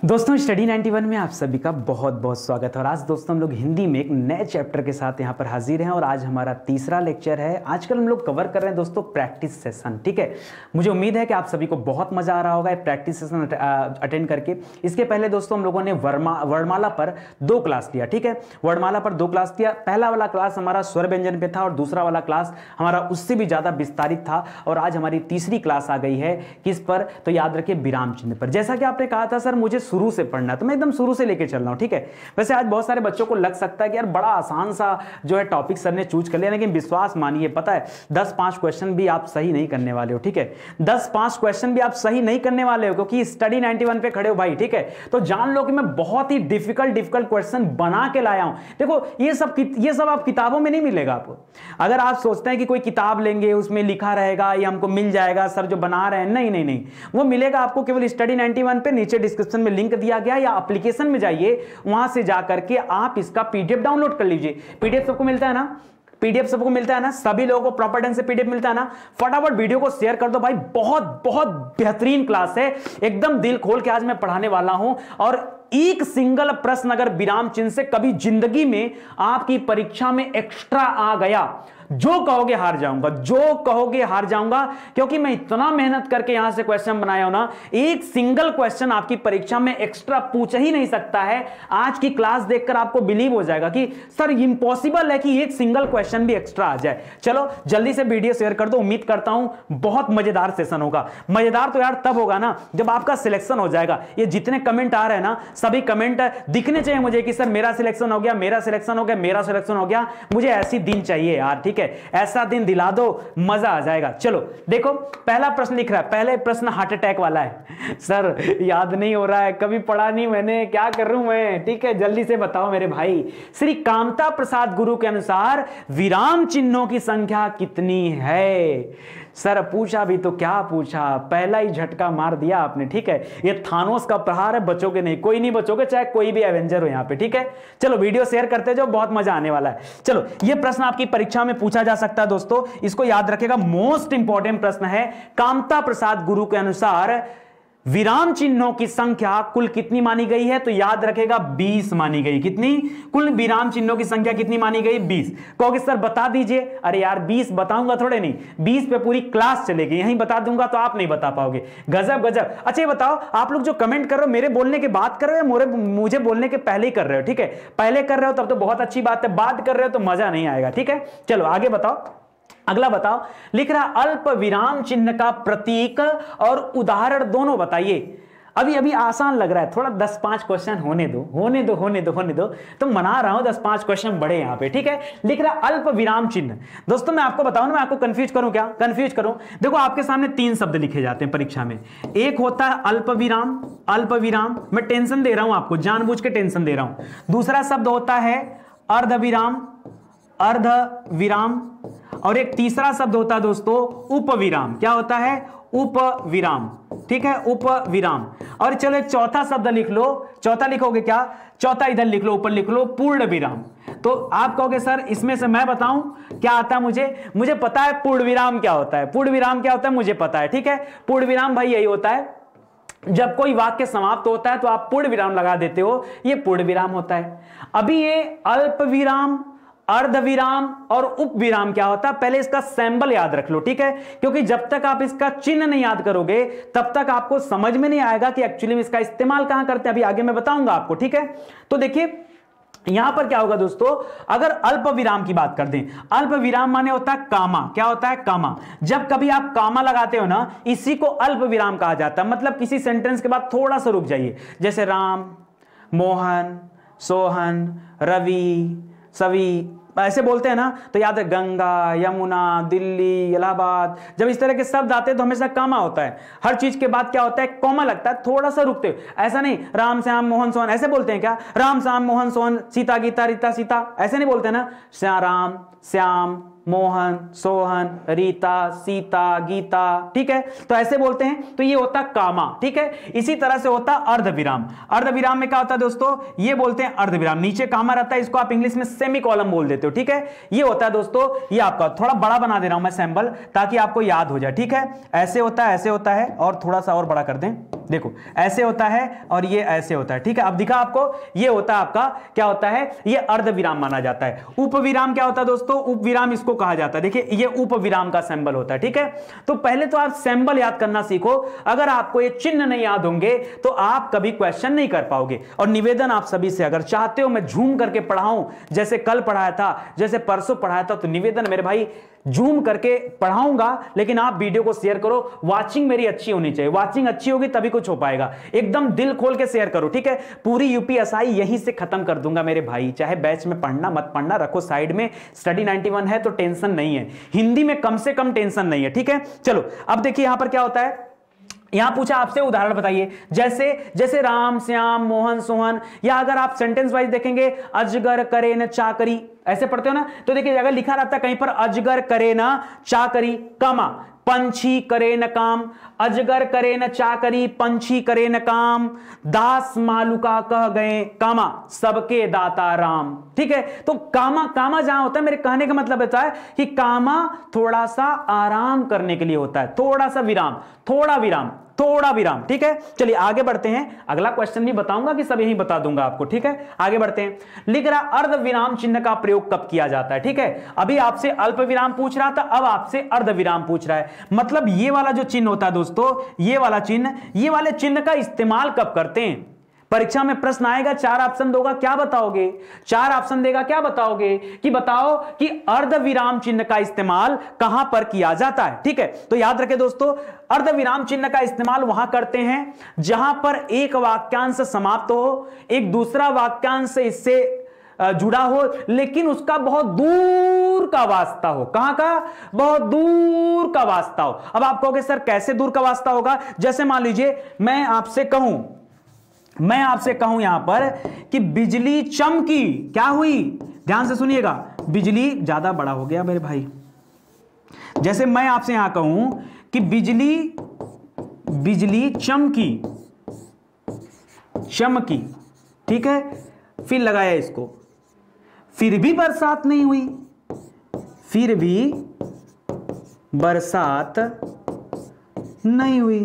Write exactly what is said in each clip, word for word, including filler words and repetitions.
दोस्तों study ninety one में आप सभी का बहुत बहुत स्वागत है। और आज दोस्तों हम लोग हिंदी में एक नए चैप्टर के साथ यहाँ पर हाजिर हैं और आज हमारा तीसरा लेक्चर है। आजकल हम लोग कवर कर रहे हैं दोस्तों प्रैक्टिस सेशन, ठीक है। मुझे उम्मीद है कि आप सभी को बहुत मजा आ रहा होगा प्रैक्टिस सेशन अटेंड करके। इसके पहले दोस्तों हम लोगों ने वर्मा वर्णमाला पर दो क्लास लिया, ठीक है। वर्णमाला पर दो क्लास लिया। पहला वाला क्लास हमारा स्वर व्यंजन पे था और दूसरा वाला क्लास हमारा उससे भी ज्यादा विस्तारित था। और आज हमारी तीसरी क्लास आ गई है किस पर, तो याद रखिए विराम चिन्ह पर। जैसा कि आपने कहा था सर मुझे शुरू से पढ़ना, तो मैं एकदम शुरू से लेके चल रहा हूं, ठीक है। वैसे आज बहुत सारे बच्चों को लग सकता है कि यार बड़ा आसान सा जो है टॉपिक सर ने चूज कर लिया, लेकिन विश्वास मानिए पता है दस पांच क्वेश्चन भी आप सही नहीं करने वाले हो, ठीक है। दस पांच क्वेश्चन भी आप सही नहीं करने वाले हो क्योंकि स्टडी नाइंटी वन पे खड़े हो भाई, ठीक है। तो जान लो कि मैं बहुत ही डिफिकल्ट डिफिकल्ट क्वेश्चन बना के लाया हूं। देखो ये सब ये सब आप किताबों में नहीं मिलेगा आपको। अगर आप सोचते हैं कि कोई किताब लेंगे उसमें लिखा रहेगा ये हमको मिल जाएगा सर जो बना रहे हैं, नहीं नहीं नहीं, वो मिलेगा आपको केवल स्टडी नाइंटी वन पे। नीचे डिस्क्रिप्शन में लिंक दिया गया, या एप्लीकेशन में जाइए, वहां से जाकर के आप इसका पीडीएफ डाउनलोड कर लीजिए। पीडीएफ सबको मिलता है ना, पीडीएफ सबको मिलता है ना, सभी लोगों को प्रॉपर ढंग से पीडीएफ मिलता है ना। फटाफट वीडियो को शेयर कर दो भाई, बहुत बहुत बेहतरीन क्लास है, एकदम दिल खोल के आज मैं पढ़ाने वाला हूं। और एक सिंगल प्रश्न अगर विराम चिन्ह से कभी जिंदगी में आपकी परीक्षा में एक्स्ट्रा आ गया, जो कहोगे हार जाऊंगा, जो कहोगे हार जाऊंगा, क्योंकि मैं इतना मेहनत करके यहां से क्वेश्चन बनाया हूं ना, एक सिंगल क्वेश्चन आपकी परीक्षा में एक्स्ट्रा पूछ ही नहीं सकता है। आज की क्लास देखकर आपको बिलीव हो जाएगा कि सर इम्पॉसिबल है कि एक सिंगल क्वेश्चन भी एक्स्ट्रा आ जाए। चलो जल्दी से वीडियो शेयर कर दो, उम्मीद करता हूं बहुत मजेदार सेशन होगा। मजेदार तो यार तब होगा ना जब आपका सिलेक्शन हो जाएगा। ये जितने कमेंट आ रहे हैं ना, सभी कमेंट दिखने चाहिए मुझे कि सर मेरा सिलेक्शन हो गया, मेरा सिलेक्शन हो गया, मेरा सिलेक्शन हो गया। मुझे ऐसी दिन चाहिए यार, ठीक है, ऐसा दिन दिला दो, मजा आ जाएगा। चलो देखो पहला प्रश्न लिख रहा है, पहले प्रश्न हार्ट अटैक वाला है। सर याद नहीं हो रहा है, कभी पढ़ा नहीं मैंने, क्या कर रहा हूं मैं, ठीक है, जल्दी से बताओ मेरे भाई। श्री कामता प्रसाद गुरु के अनुसार विराम चिन्हों की संख्या कितनी है? सर पूछा भी तो क्या पूछा, पहला ही झटका मार दिया आपने, ठीक है। ये थानोस का प्रहार है, बचोगे नहीं, कोई नहीं बचोगे, चाहे कोई भी एवेंजर हो यहां पे, ठीक है। चलो वीडियो शेयर करते जाओ, बहुत मजा आने वाला है। चलो ये प्रश्न आपकी परीक्षा में पूछा जा सकता है दोस्तों, इसको याद रखेगा, मोस्ट इंपॉर्टेंट प्रश्न है। कामता प्रसाद गुरु के अनुसार विराम चिन्हों की संख्या कुल कितनी मानी गई है? तो याद रखेगा बीस मानी गई। कितनी? कुल विराम चिन्हों की संख्या कितनी मानी गई? बीस। कहोगे सर बता दीजिए, अरे यार बीस बताऊंगा थोड़े नहीं, बीस पे पूरी क्लास चलेगी, यहीं बता दूंगा तो आप नहीं बता पाओगे। गजब गजब। अच्छा ये बताओ आप लोग जो कमेंट कर रहे हो मेरे बोलने के बाद कर रहे हो या मुझे बोलने के पहले ही कर रहे हो? ठीक है, पहले कर रहे हो तब तो बहुत अच्छी बात है, बाद कर रहे हो तो मजा नहीं आएगा, ठीक है। चलो आगे बताओ, अगला बताओ। लिख रहा अल्प विराम चिन्ह का प्रतीक और उदाहरण दोनों बताइए। अभी अभी आसान लग रहा है थोड़ा, दस पांच क्वेश्चन होने दो होने दो होने दो होने दो तो मना रहा हूं, दस पांच क्वेश्चन बड़े यहां पे, ठीक है। लिख रहा अल्प विराम चिन्ह। दोस्तों मैं आपको बताऊं ना, मैं आपको कंफ्यूज करूं क्या? कंफ्यूज करूं, देखो आपके सामने तीन शब्द लिखे जाते हैं परीक्षा में। एक होता है अल्प विराम, अल्प विराम, मैं टेंशन दे रहा हूं आपको, जानबूझ के टेंशन दे रहा हूं। दूसरा शब्द होता है अर्ध विराम, अर्ध विराम, और एक तीसरा शब्द होता है दोस्तों उपविराम। क्या होता है? उपविराम, ठीक है, उपविराम। और चलो एक चौथा शब्द लिख लो, चौथा लिखोगे क्या? चौथा इधर लिख लो, ऊपर लिख लो पूर्ण विराम। तो आप कहोगे सर इसमें से मैं बताऊं क्या आता है मुझे? मुझे पता है पूर्ण विराम क्या होता है, पूर्ण विराम क्या होता है मुझे पता है, ठीक है। पूर्ण विराम भाई यही होता है, जब कोई वाक्य समाप्त होता है तो आप पूर्ण विराम लगा देते हो, ये पूर्ण विराम होता है। अभी ये अल्प विराम, अर्ध विराम और उप विराम क्या होता है, पहले इसका सैंबल याद रख लो, ठीक है। क्योंकि जब तक आप इसका चिन्ह नहीं याद करोगे तब तक आपको समझ में नहीं आएगा कि एक्चुअली में इसका इस्तेमाल कहां करते हैं। अभी आगे मैं बताऊंगा आपको, ठीक है। तो देखिए यहां पर क्या होगा दोस्तों, अगर अल्प विराम की बात कर दें, अल्प विराम माने होता है कामा। क्या होता है? कामा। जब कभी आप कामा लगाते हो ना, इसी को अल्प विराम कहा जाता है। मतलब किसी सेंटेंस के बाद थोड़ा सा रुक जाइए, जैसे राम, मोहन, सोहन, रवि, सभी, ऐसे बोलते हैं ना, तो याद है गंगा, यमुना, दिल्ली, इलाहाबाद, जब इस तरह के शब्द आते हैं तो हमेशा कामा होता है। हर चीज के बाद क्या होता है? कॉमा लगता है, थोड़ा सा रुकते हो। ऐसा नहीं राम श्याम मोहन सोहन, ऐसे बोलते हैं क्या? राम श्याम मोहन सोहन, सीता गीता रीता सीता, ऐसे नहीं बोलते ना। श्या राम, श्याम, मोहन, सोहन, रीता, सीता, गीता, ठीक है, तो ऐसे बोलते हैं। तो ये होता कामा, ठीक है। इसी तरह से होता अर्ध विराम। अर्ध विराम में क्या होता है दोस्तों? ये बोलते हैं अर्ध विराम, नीचे कामा रहता है, इसको आप इंग्लिश में सेमी कॉलम बोल देते हो, ठीक है। ये होता है दोस्तों, ये आपका थोड़ा बड़ा बना दे रहा हूं मैं सैंपल ताकि आपको याद हो जाए, ठीक है। ऐसे होता है, ऐसे होता है, और थोड़ा सा और बड़ा कर दें, देखो ऐसे होता है और ये ऐसे होता है, ठीक है। अब दिखा आपको, ये होता है आपका क्या होता है, ये अर्ध विराम माना जाता है। उप विराम क्या होता है दोस्तों, उप विराम इसको कहा जाता है। देखिए ये उप विराम का सिंबल होता है, ठीक है। तो पहले तो आप सिंबल याद करना सीखो, अगर आपको ये चिन्ह नहीं याद होंगे तो आप कभी क्वेश्चन नहीं कर पाओगे। और निवेदन आप सभी से, अगर चाहते हो मैं झूम करके पढ़ाऊं, जैसे कल पढ़ाया था, जैसे परसों पढ़ाया था, तो निवेदन मेरे भाई जूम करके पढ़ाऊंगा, लेकिन आप वीडियो को शेयर करो। वाचिंग मेरी अच्छी होनी चाहिए, वाचिंग अच्छी होगी तभी कुछ हो पाएगा। एकदम दिल खोल के शेयर करो, ठीक है। पूरी यूपीएसआई यहीं से खत्म कर दूंगा मेरे भाई, चाहे बैच में पढ़ना मत पढ़ना, रखो साइड में। स्टडी नाइंटी वन है तो टेंशन नहीं है, हिंदी में कम से कम टेंशन नहीं है, ठीक है। चलो अब देखिए यहां पर क्या होता है, यहां पूछा आपसे उदाहरण बताइए, जैसे जैसे राम श्याम मोहन सोहन, या अगर आप सेंटेंस वाइज देखेंगे अजगर करे न चाकरी, ऐसे पढ़ते हो ना, तो देखिए अगर लिखा रहता है कहीं पर अजगर करे न चाकरी, कामा पंछी करे न काम, अजगर करे न चाकरी पंछी करे न काम, दास मालुका कह गए कामा सबके दाता राम, ठीक है। तो कामा कामा जहां होता है, मेरे कहने का मतलब होता है कि कामा थोड़ा सा आराम करने के लिए होता है, थोड़ा सा विराम, थोड़ा विराम, थोड़ा विराम, ठीक है। चलिए आगे बढ़ते हैं, अगला क्वेश्चन भी बताऊंगा कि सब यही बता दूंगा आपको, ठीक है। आगे बढ़ते हैं, लिख रहा अर्ध विराम चिन्ह का प्रयोग कब किया जाता है, ठीक है। अभी आपसे अल्प विराम पूछ रहा था, अब आपसे अर्ध विराम पूछ रहा है। मतलब ये वाला जो चिन्ह होता है दोस्तों, ये वाला चिन्ह, ये वाले चिन्ह का इस्तेमाल कब करते हैं। परीक्षा में प्रश्न आएगा, चार ऑप्शन दोगा, क्या बताओगे, चार ऑप्शन देगा, क्या बताओगे, कि बताओ कि अर्ध विराम चिन्ह का इस्तेमाल कहां पर किया जाता है, ठीक है। तो याद रखें दोस्तों, अर्ध विराम चिन्ह का इस्तेमाल वहां करते हैं जहां पर एक वाक्यांश समाप्त हो, एक दूसरा वाक्यांश इससे जुड़ा हो, लेकिन उसका बहुत दूर का वास्ता हो। कहां का, बहुत दूर का वास्ता हो। अब आप कहोगे सर कैसे दूर का वास्ता होगा, जैसे मान लीजिए मैं आपसे कहूं, मैं आपसे कहूं यहां पर कि बिजली चमकी, क्या हुई, ध्यान से सुनिएगा, बिजली ज्यादा बड़ा हो गया मेरे भाई। जैसे मैं आपसे यहां कहूं कि बिजली बिजली चमकी, चमकी, ठीक है, फिर लगाया इसको, फिर भी बरसात नहीं हुई, फिर भी बरसात नहीं हुई,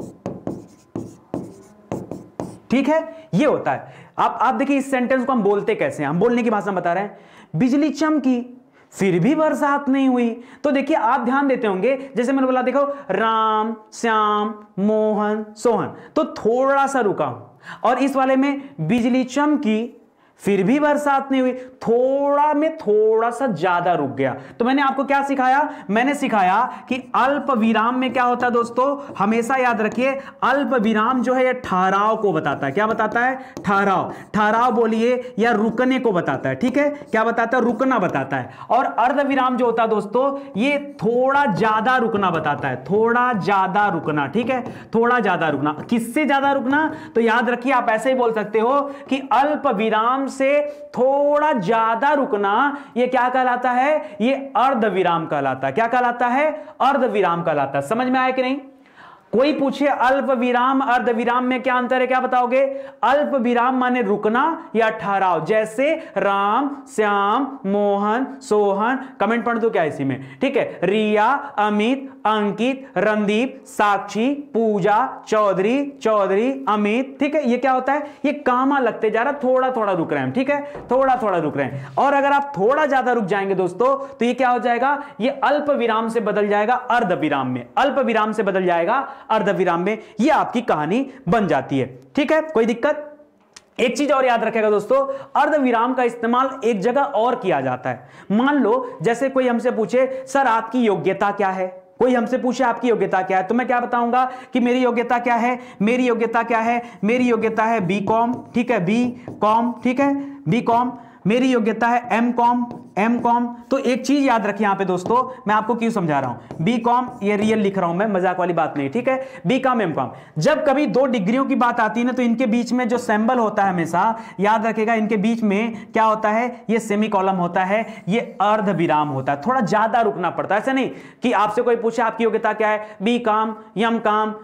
ठीक है। ये होता है। आप आप देखिए इस सेंटेंस को हम बोलते कैसे हैं, हम बोलने की भाषा में बता रहे हैं, बिजली चमकी फिर भी बरसात नहीं हुई। तो देखिए आप ध्यान देते होंगे, जैसे मैंने बोला देखो राम श्याम मोहन सोहन, तो थोड़ा सा रुका हूं, और इस वाले में बिजली चमकी फिर भी बरसात नहीं हुई, थोड़ा में थोड़ा सा ज्यादा रुक गया। तो मैंने आपको क्या सिखाया, मैंने सिखाया कि अल्प विराम में क्या होता है दोस्तों, हमेशा याद रखिए अल्प विराम जो है यह ठहराव को बताता है। क्या बताता है, ठहराव, ठहराव बोलिए या रुकने को बताता है, ठीक है। क्या बताता है, रुकना बताता है। और अर्ध विराम जो होता है दोस्तों, ये थोड़ा ज्यादा रुकना बताता है, थोड़ा ज्यादा रुकना, ठीक है, थोड़ा ज्यादा रुकना। किससे ज्यादा रुकना, तो याद रखिए आप ऐसे ही बोल सकते हो कि अल्प विराम से थोड़ा ज्यादा रुकना, यह क्या कहलाता है, यह अर्ध विराम कहलाता है। क्या कहलाता है, अर्ध विराम कहलाता है। समझ में आया कि नहीं। कोई पूछे अल्प विराम अर्ध विराम में क्या अंतर है, क्या बताओगे। अल्प विराम माने रुकना या ठहराव, जैसे राम श्याम मोहन सोहन, कमेंट पढ़ दो क्या इसी में, ठीक है। रिया अमित अंकित रणदीप साक्षी पूजा चौधरी चौधरी अमित, ठीक है। ये क्या होता है, ये कामा लगते जा रहा, थोड़ा थोड़ा रुक रहे हैं, ठीक है, थोड़ा थोड़ा रुक रहे हैं। और अगर आप थोड़ा ज्यादा रुक जाएंगे दोस्तों, तो ये क्या हो जाएगा, ये अल्प विराम से बदल जाएगा अर्ध विराम में, अल्प विराम से बदल जाएगा अर्ध विराम में। ये आपकी कहानी बन जाती है, ठीक है, कोई दिक्कत। एक चीज और याद रखेगा दोस्तों, अर्ध विराम का इस्तेमाल एक जगह और किया जाता है। मान लो जैसे कोई हमसे पूछे सर आपकी योग्यता क्या है, कोई हमसे पूछे आपकी योग्यता क्या है, तो मैं क्या बताऊंगा कि मेरी योग्यता क्या है, मेरी योग्यता क्या है, मेरी योग्यता है बी कॉम, ठीक है, बी कॉम, ठीक है, बी कॉम। मेरी योग्यता है एम कॉम, एम कॉम। तो एक चीज याद रखिए यहां पे दोस्तों, मैं आपको क्यों समझा रहा हूं, बी कॉम ये रियल लिख रहा हूं मैं, मजाक वाली बात नहीं, ठीक है, बी कॉम एम कॉम। जब कभी दो डिग्रियों की बात आती है ना, तो इनके बीच में जो सिंबल होता है हमेशा याद रखेगा, इनके बीच में क्या होता है, ये सेमी कॉलम होता है, ये अर्ध विराम होता है। थोड़ा ज्यादा रुकना पड़ता है, ऐसे नहीं कि आपसे कोई पूछे आपकी योग्यता क्या है, बी कॉम एम कॉम,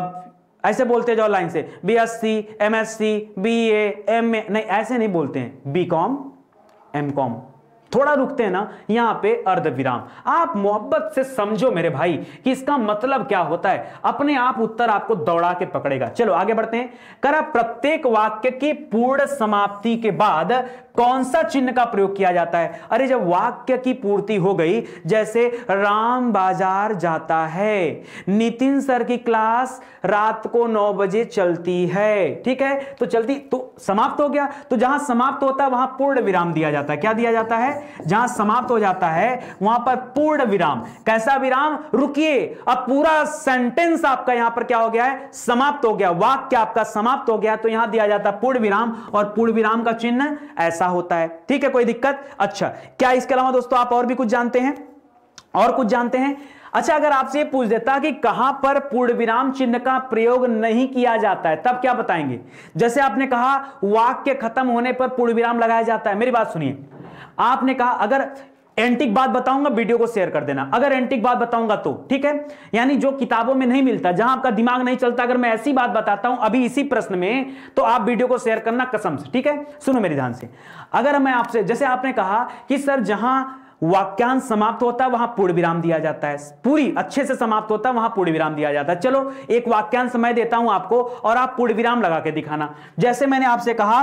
ऐसे बोलते जाओ लाइन से, B S C M S C B A M A, नहीं ऐसे नहीं बोलते हैं, बी कॉम एम कॉम, थोड़ा रुकते हैं ना यहां पे अर्ध विराम। आप मोहब्बत से समझो मेरे भाई कि इसका मतलब क्या होता है, अपने आप उत्तर आपको दौड़ा के पकड़ेगा। चलो आगे बढ़ते हैं। करा प्रत्येक वाक्य की पूर्ण समाप्ति के बाद कौन सा चिन्ह का प्रयोग किया जाता है? अरे जब वाक्य की पूर्ति हो गई, जैसे राम बाजार जाता है, नितिन सर की क्लास रात को नौ बजे चलती है, ठीक है, तो चलती तो समाप्त हो गया। तो जहां समाप्त होता है वहां पूर्ण विराम दिया जाता है। क्या दिया जाता है? जहां समाप्त हो जाता है वहां पर पूर्ण विराम। कैसा विराम? रुकिए, अब पूरा सेंटेंस आपका यहां पर क्या हो गया है? समाप्त हो गया, वाक्य आपका समाप्त हो गया, तो यहां दिया जाता है पूर्ण विराम, और पूर्ण विराम का चिन्ह ऐसा होता है। ठीक है, कोई दिक्कत? अच्छा, क्या इसके अलावा दोस्तों आप और भी कुछ जानते हैं? और कुछ जानते हैं? अच्छा, अगर आपसे पूछ देता कि कहां पर पूर्ण विराम चिन्ह का प्रयोग नहीं किया जाता है, तब क्या बताएंगे? जैसे आपने कहा वाक्य खत्म होने पर पूर्ण विराम लगाया जाता है। मेरी बात सुनिए, आपने कहा अगर एंटिक बात बताऊंगा वीडियो को शेयर कर देना, अगर एंटिक बात बताऊंगा तो, ठीक है, यानी जो किताबों में नहीं मिलता, जहां आपका दिमाग नहीं चलता, अगर मैं ऐसी बात बताता हूं अभी इसी प्रश्न में, तो आप वीडियो को शेयर करना कसम से, ठीक है? सुनो मेरे ध्यान से। अगर मैं आपसे, जैसे आपने कहा कि सर जहां वाक्यांश समाप्त होता है वहां पूर्ण विराम दिया जाता है, पूरी अच्छे से समाप्त होता है वहां पूर्ण विराम दिया जाता है। चलो एक वाक्यांश मैं देता हूं आपको और आप पूर्ण विराम लगा के दिखाना। जैसे मैंने आपसे कहा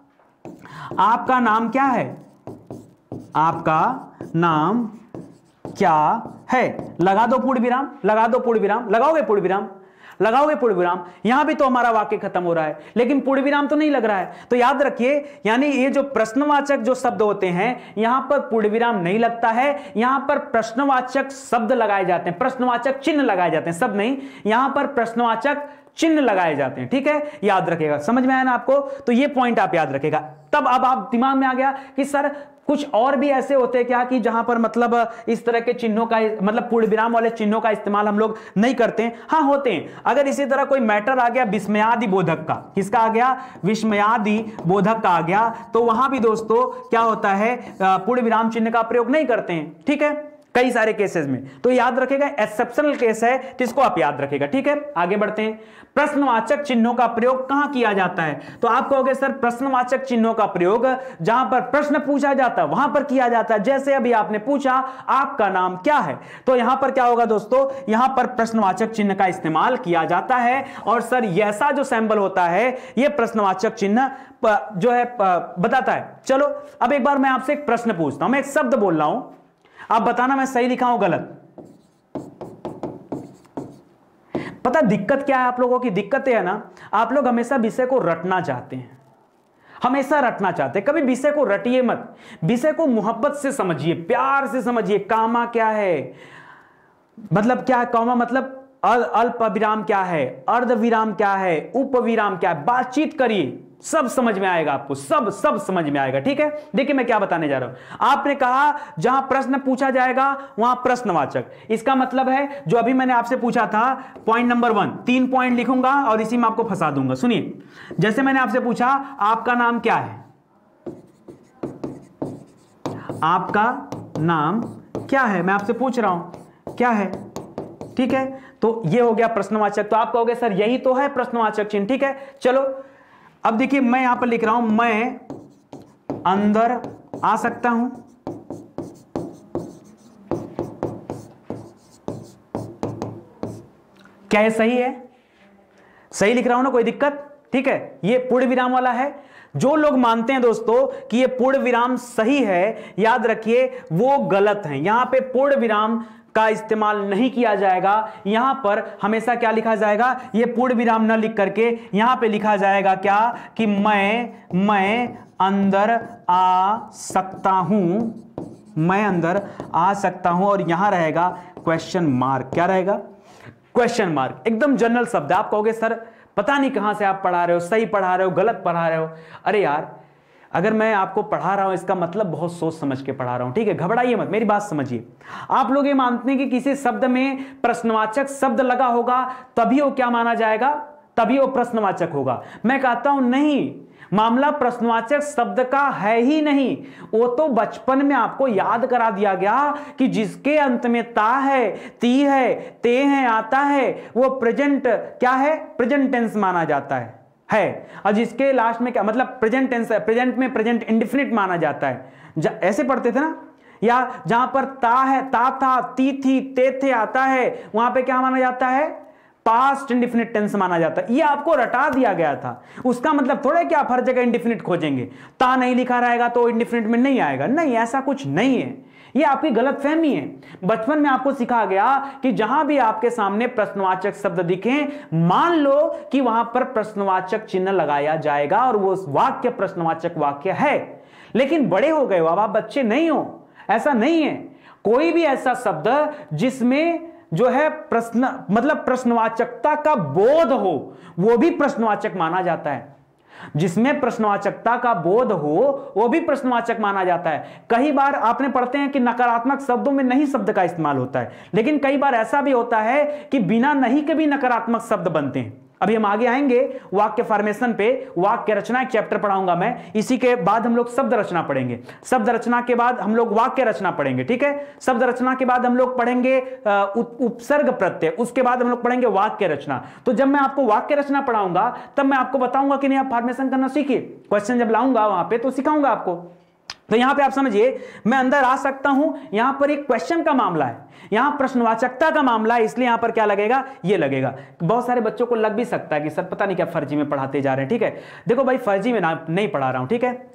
आपका नाम क्या है? आपका नाम क्या है? लगा दो पूर्ण विराम, लगा दो पूर्ण विराम, लगाओगे पूर्ण विराम, लगाओगे पूर्ण विराम। यहां भी तो हमारा वाक्य खत्म हो रहा है, लेकिन पूर्ण विराम तो नहीं लग रहा है। तो याद रखिए, यानी ये जो प्रश्नवाचक जो शब्द होते हैं यहां पर पूर्ण विराम नहीं लगता है, यहां पर प्रश्नवाचक शब्द लगाए जाते हैं, प्रश्नवाचक चिन्ह लगाए जाते हैं, शब्द नहीं, यहां पर प्रश्नवाचक चिन्ह लगाए जाते हैं। ठीक है, याद रखेगा। समझ में आया ना आपको? तो ये पॉइंट आप याद रखेगा। तब अब आप दिमाग में आ गया कि सर कुछ और भी ऐसे होते हैं क्या कि जहां पर मतलब इस तरह के चिन्हों का, मतलब पूर्ण विराम वाले चिन्हों का इस्तेमाल हम लोग नहीं करते हैं? हाँ होते हैं। अगर इसी तरह कोई मैटर आ गया विस्मयादि बोधक का, किसका आ गया? विस्मयादि बोधक का आ गया, तो वहां भी दोस्तों क्या होता है? पूर्ण विराम चिन्ह का प्रयोग नहीं करते हैं। ठीक है, कई सारे केसेस में। तो याद रखेगा, एक्सेप्शनल केस है तो इसको आप याद रखेगा। ठीक है, आगे बढ़ते हैं। प्रश्नवाचक चिन्हों का प्रयोग कहां किया जाता है? तो आप कहोगे सर प्रश्नवाचक चिन्हों का प्रयोग जहां पर प्रश्न पूछा जाता है वहां पर किया जाता है। जैसे अभी आपने पूछा आपका नाम क्या है, तो यहां पर क्या होगा दोस्तों? यहां पर प्रश्नवाचक चिन्ह का इस्तेमाल किया जाता है। और सर ऐसा जो सैंबल होता है यह प्रश्नवाचक चिन्ह जो है बताता है। चलो अब एक बार मैं आपसे एक प्रश्न पूछता हूं, मैं एक शब्द बोल रहा हूं, आप बताना मैं सही लिखा हूं गलत। पता दिक्कत क्या है आप लोगों की? दिक्कत यह है ना, आप लोग हमेशा विषय को रटना चाहते हैं, हमेशा रटना चाहते हैं। कभी विषय को रटिए मत, विषय को मोहब्बत से समझिए, प्यार से समझिए। कामा क्या है, मतलब क्या है? कॉमा मतलब अल्प विराम क्या है, अर्ध विराम क्या है, उपविराम क्या है, बातचीत करिए, सब समझ में आएगा आपको, सब सब समझ में आएगा। ठीक है, देखिए मैं क्या बताने जा रहा हूं। आपने कहा जहां प्रश्न पूछा जाएगा वहां प्रश्नवाचक, इसका मतलब है जो अभी मैंने आपसे पूछा था पॉइंट नंबर वन, तीन पॉइंट लिखूंगा और इसी में आपको फंसा दूंगा। सुनिए, जैसे मैंने आपसे पूछा आपका नाम क्या है, आपका नाम क्या है, मैं आपसे पूछ रहा हूं क्या है। ठीक है, तो ये हो गया प्रश्नवाचक। तो आप कहोगे सर यही तो है प्रश्नवाचक चिन्ह। ठीक है, चलो अब देखिए मैं यहां पर लिख रहा हूं मैं अंदर आ सकता हूं, क्या ये सही है? सही लिख रहा हूं ना, कोई दिक्कत? ठीक है, ये पूर्ण विराम वाला है। जो लोग मानते हैं दोस्तों कि ये पूर्ण विराम सही है, याद रखिए वो गलत है। यहां पे पूर्ण विराम का इस्तेमाल नहीं किया जाएगा, यहां पर हमेशा क्या लिखा जाएगा? ये पूर्ण विराम न लिख करके यहां पे लिखा जाएगा क्या कि मैं मैं अंदर आ सकता हूं, मैं अंदर आ सकता हूं, और यहां रहेगा क्वेश्चन मार्क। क्या रहेगा? Question mark. एकदम जनरल शब्द है। आप कहोगे सर पता नहीं कहां से आप पढ़ा रहे हो, सही पढ़ा रहे हो, गलत पढ़ा रहे हो। अरे यार, अगर मैं आपको पढ़ा रहा हूं इसका मतलब बहुत सोच समझ के पढ़ा रहा हूं। ठीक है, घबराइए मत, मेरी बात समझिए। आप लोग ये मानते हैं कि किसी शब्द में प्रश्नवाचक शब्द लगा होगा तभी वो क्या माना जाएगा? तभी वो प्रश्नवाचक होगा। मैं कहता हूं नहीं, मामला प्रश्नवाचक शब्द का है ही नहीं। वो तो बचपन में आपको याद करा दिया गया कि जिसके अंत में ता है, ती है, ते है, आता है, वो प्रेजेंट क्या है? प्रेजेंट टेंस माना जाता है है और जिसके लास्ट में क्या मतलब? प्रेजेंट टेंस है, प्रेजेंट में प्रेजेंट इंडेफिनिट माना जाता है। ऐसे पढ़ते थे ना, या जहां पर ता है, ता था, ती थी, ते थे आता है, वहां पे क्या माना जाता है, पास्ट इंडिफिनिट टेंस माना जाता है। ये आपको रटा दिया गया था, उसका मतलब थोड़ा कि आप हर जगह इंडिफिनिट खोजेंगे, ता नहीं लिखा रहेगा तो इंडिफिनिट में नहीं आएगा, नहीं, ऐसा कुछ नहीं है, ये आपकी गलतफहमी है। बचपन में आपको सिखाया गया कि जहां भी आपके सामने प्रश्नवाचक शब्द दिखे, मान लो कि वहां पर प्रश्नवाचक चिन्ह लगाया जाएगा और वो वाक्य प्रश्नवाचक वाक्य है। लेकिन बड़े हो गए हो, अब आप बच्चे नहीं हो, ऐसा नहीं है। कोई भी ऐसा शब्द जिसमें जो है प्रश्न मतलब प्रश्नवाचकता का बोध हो, वो भी प्रश्नवाचक माना जाता है। जिसमें प्रश्नवाचकता का बोध हो वो भी प्रश्नवाचक माना जाता है। कई बार आपने पढ़ते हैं कि नकारात्मक शब्दों में नहीं शब्द का इस्तेमाल होता है, लेकिन कई बार ऐसा भी होता है कि बिना नहीं के भी नकारात्मक शब्द बनते हैं। अभी हम आगे आएंगे वाक्य फॉर्मेशन पे, वाक्य रचना एक चैप्टर पढ़ाऊंगा मैं, इसी के बाद हम लोग शब्द रचना पढ़ेंगे, शब्द रचना के बाद हम लोग वाक्य रचना पढ़ेंगे, ठीक है। शब्द रचना के बाद हम लोग पढ़ेंगे उपसर्ग प्रत्यय, उसके बाद हम लोग पढ़ेंगे वाक्य रचना। तो जब मैं आपको वाक्य रचना पढ़ाऊंगा तब मैं आपको बताऊंगा कि नहीं आप फॉर्मेशन करना सीखिए, क्वेश्चन जब लाऊंगा वहां पे तो सिखाऊंगा आपको। तो यहां पे आप समझिए, मैं अंदर आ सकता हूं, यहां पर एक क्वेश्चन का मामला है, यहां प्रश्नवाचकता का मामला है, इसलिए यहां पर क्या लगेगा, ये लगेगा। बहुत सारे बच्चों को लग भी सकता है कि सर पता नहीं क्या फर्जी में पढ़ाते जा रहे हैं, ठीक है। देखो भाई, फर्जी में ना नहीं पढ़ा रहा हूं, ठीक है।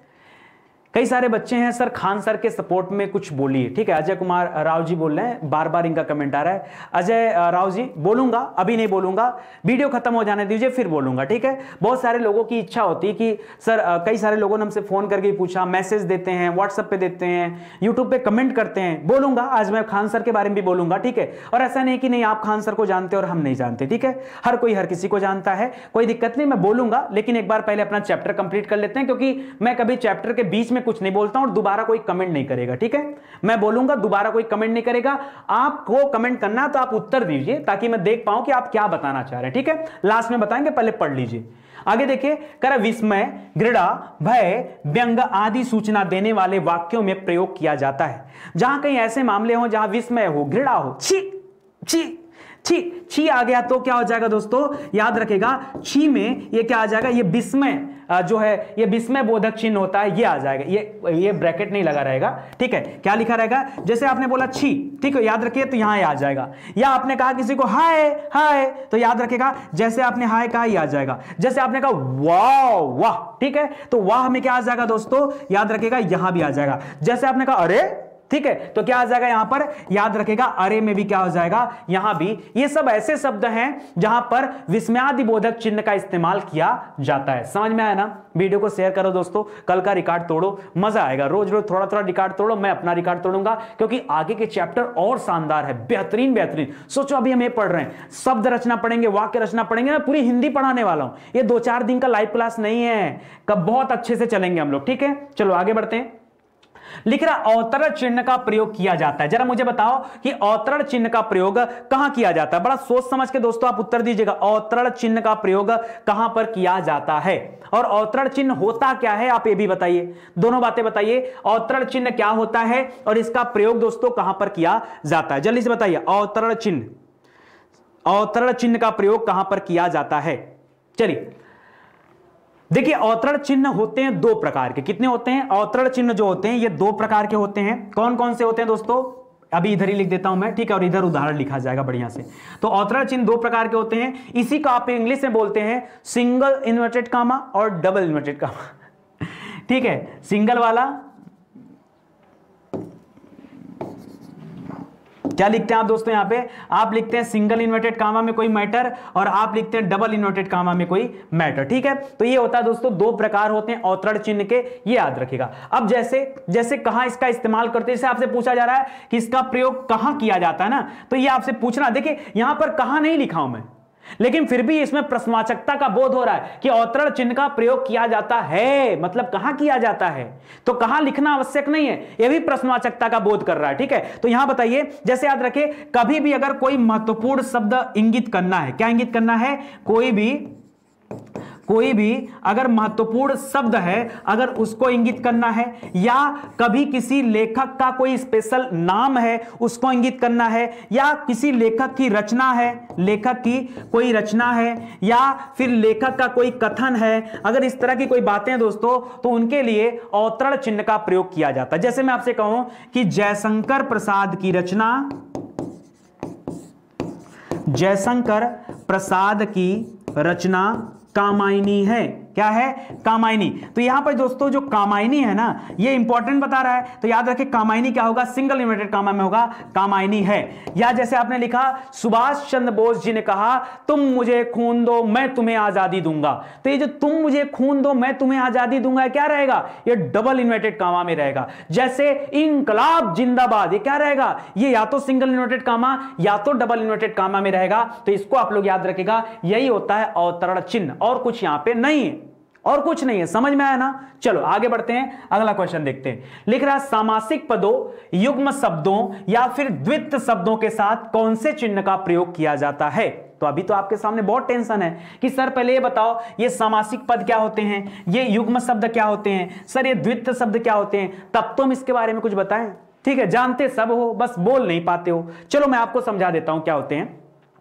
कई सारे बच्चे हैं सर खान सर के सपोर्ट में कुछ बोलिए, ठीक है। अजय कुमार राव जी बोल रहे हैं, बार बार इनका कमेंट आ रहा है। अजय राव जी, बोलूंगा, अभी नहीं बोलूंगा, वीडियो खत्म हो जाने दीजिए फिर बोलूंगा, ठीक है। बहुत सारे लोगों की इच्छा होती है कि सर, कई सारे लोगों ने हमसे फोन करके पूछा, मैसेज देते हैं, व्हाट्सएप पे देते हैं, यूट्यूब पे कमेंट करते हैं। बोलूंगा, आज मैं खान सर के बारे में भी बोलूंगा, ठीक है। और ऐसा नहीं कि नहीं आप खान सर को जानते और हम नहीं जानते, ठीक है। हर कोई हर किसी को जानता है, कोई दिक्कत नहीं, मैं बोलूंगा, लेकिन एक बार पहले अपना चैप्टर कंप्लीट कर लेते हैं, क्योंकि मैं कभी चैप्टर के बीच में कुछ नहीं बोलता हूं, दोबारा कोई कमेंट नहीं करेगा, ठीक है। मैं बोलूंगा, दोबारा कोई कमेंट नहीं करेगा। आपको कमेंट करना तो आप उत्तर दीजिए ताकि मैं देख पाऊं कि आप क्या बताना चाह रहे हैं, ठीक है। लास्ट में बताएंगे, पहले पढ़ लीजिए। आगे देखिए, कर विस्मय, घृणा, भय, व्यंग आदि सूचना देने वाले वाक्यों में प्रयोग किया जाता है। जहां कहीं ऐसे मामले हो जहां विस्मय हो, घृणा हो, छी छी छी छी आ गया तो क्या हो जाएगा दोस्तों, याद रखेगा, छी में ये क्या आ जाएगा, ये विस्मय जो है, ये विस्मय बोधक चिन्ह होता है, ये आ जाएगा, ये ये ब्रैकेट नहीं लगा रहेगा, ठीक है। क्या लिखा रहेगा, जैसे आपने बोला छी, ठीक है, याद रखिए, तो यहां आ जाएगा। या आपने कहा किसी को हाय हाय, तो याद रखेगा, जैसे आपने हाय कहा ये आ जाएगा। जैसे आपने कहा वाह वाह, ठीक है, तो वाह में क्या आ जाएगा दोस्तों, याद रखेगा, यहां भी आ जाएगा। जैसे आपने कहा अरे, ठीक है, तो क्या आ जाएगा यहां पर, याद रखेगा, अरे में भी क्या हो जाएगा, यहां भी। ये सब ऐसे शब्द हैं जहां पर विस्मयादिबोधक चिन्ह का इस्तेमाल किया जाता है। समझ में आया ना। वीडियो को शेयर करो दोस्तों, कल का रिकॉर्ड तोड़ो, मजा आएगा। रोज रोज थोड़ा थोड़ा रिकॉर्ड तोड़ो, मैं अपना रिकॉर्ड तोड़ूंगा, क्योंकि आगे के चैप्टर और शानदार है, बेहतरीन बेहतरीन। सोचो अभी हम ये पढ़ रहे हैं, शब्द रचना पढ़ेंगे, वाक्य रचना पढ़ेंगे, मैं पूरी हिंदी पढ़ाने वाला हूं। ये दो चार दिन का लाइव क्लास नहीं है, कब बहुत अच्छे से चलेंगे हम लोग, ठीक है। चलो आगे बढ़ते हैं। लिख रहा, अवतरण चिन्ह का प्रयोग किया जाता है। जरा मुझे बताओ कि अवतरण चिन्ह का प्रयोग कहां किया जाता है। बड़ा सोच समझ के दोस्तों आप उत्तर दीजिएगा, अवतरण चिन्ह का प्रयोग कहां पर किया जाता है और अवतरण चिन्ह होता क्या है, आप ये भी बताइए, दोनों बातें बताइए। अवतरण चिन्ह क्या होता है और इसका प्रयोग दोस्तों कहां पर किया जाता है, जल्दी से बताइए। अवतरण चिन्ह, अवतरण चिन्ह का प्रयोग कहां पर किया जाता है। चलिए देखिए, अवतरण चिन्ह होते हैं दो प्रकार के। कितने होते हैं अवतरण चिन्ह जो होते हैं, ये दो प्रकार के होते हैं। कौन कौन से होते हैं दोस्तों, अभी इधर ही लिख देता हूं मैं, ठीक है, और इधर उदाहरण लिखा जाएगा बढ़िया से। तो अवतरण चिन्ह दो प्रकार के होते हैं, इसी को आप इंग्लिश में बोलते हैं सिंगल इन्वर्टेड कामा और डबल इन्वर्टेड कामा, ठीक है। सिंगल वाला क्या लिखते हैं आप दोस्तों, यहां पे आप लिखते हैं सिंगल इन्वर्टेड कामा में कोई मैटर और आप लिखते हैं डबल इन्वर्टेड कामा में कोई मैटर, ठीक है। तो ये होता है दोस्तों, दो प्रकार होते हैं अवतरण चिन्ह के, ये याद रखिएगा। अब जैसे जैसे कहां इसका इस्तेमाल करते हैं, जैसे आपसे पूछा जा रहा है कि इसका प्रयोग कहां किया जाता है ना, तो ये आपसे पूछना, देखिए यहां पर कहां नहीं लिखा हूं मैं, लेकिन फिर भी इसमें प्रश्नवाचकता का बोध हो रहा है कि अवतरण चिन्ह का प्रयोग किया जाता है, मतलब कहां किया जाता है, तो कहां लिखना आवश्यक नहीं है, यह भी प्रश्नवाचकता का बोध कर रहा है, ठीक है। तो यहां बताइए, जैसे याद रखें, कभी भी अगर कोई महत्वपूर्ण शब्द इंगित करना है, क्या इंगित करना है, कोई भी कोई भी अगर महत्वपूर्ण शब्द है अगर उसको इंगित करना है, या कभी किसी लेखक का कोई स्पेशल नाम है उसको इंगित करना है, या किसी लेखक की रचना है, लेखक की कोई रचना है, या फिर लेखक का कोई कथन है, अगर इस तरह की कोई बातें हैं दोस्तों तो उनके लिए अवतरण चिन्ह का प्रयोग किया जाता है। जैसे मैं आपसे कहूं कि जयशंकर प्रसाद की रचना, जयशंकर प्रसाद की रचना कामायनी है। क्या है? कामायनी। तो यहां पर दोस्तों जो कामायनी है ना, ये इंपॉर्टेंट बता रहा है, तो याद रखें कामायनी क्या होगा, सिंगल इन्वर्टेड कामा में होगा कामायनी है। या जैसे आपने लिखा सुभाष चंद्र बोस जी ने कहा तुम मुझे खून दो मैं तुम्हें आजादी दूंगा, तो ये जो तुम मुझे खून दो मैं तुम्हें आजादी दूंगा क्या रहेगा, ये डबल इन्वर्टेड कामा में रहेगा। जैसे इंकलाब जिंदाबाद, ये क्या रहेगा, ये या तो सिंगल इन्वर्टेड कामा या तो डबल इन्वर्टेड कामा में रहेगा। तो इसको आप लोग याद रखिएगा, यही होता है अवतरण चिन्ह, और कुछ यहां पे नहीं है, और कुछ नहीं है। समझ में आया ना? चलो आगे बढ़ते हैं, अगला क्वेश्चन देखते हैं। लिख रहा है सामासिक पदों, युग्म शब्दों या फिर द्वित्व शब्दों के साथ कौन से चिन्ह का प्रयोग किया जाता है। तो अभी तो आपके सामने बहुत टेंशन है कि सर पहले ये बताओ ये सामासिक पद क्या होते हैं, ये युग्म शब्द क्या होते हैं, सर ये द्वित्व शब्द क्या होते हैं, तब तो हम इसके बारे में कुछ बताएं। ठीक है, जानते सब हो बस बोल नहीं पाते हो। चलो मैं आपको समझा देता हूं क्या होते हैं।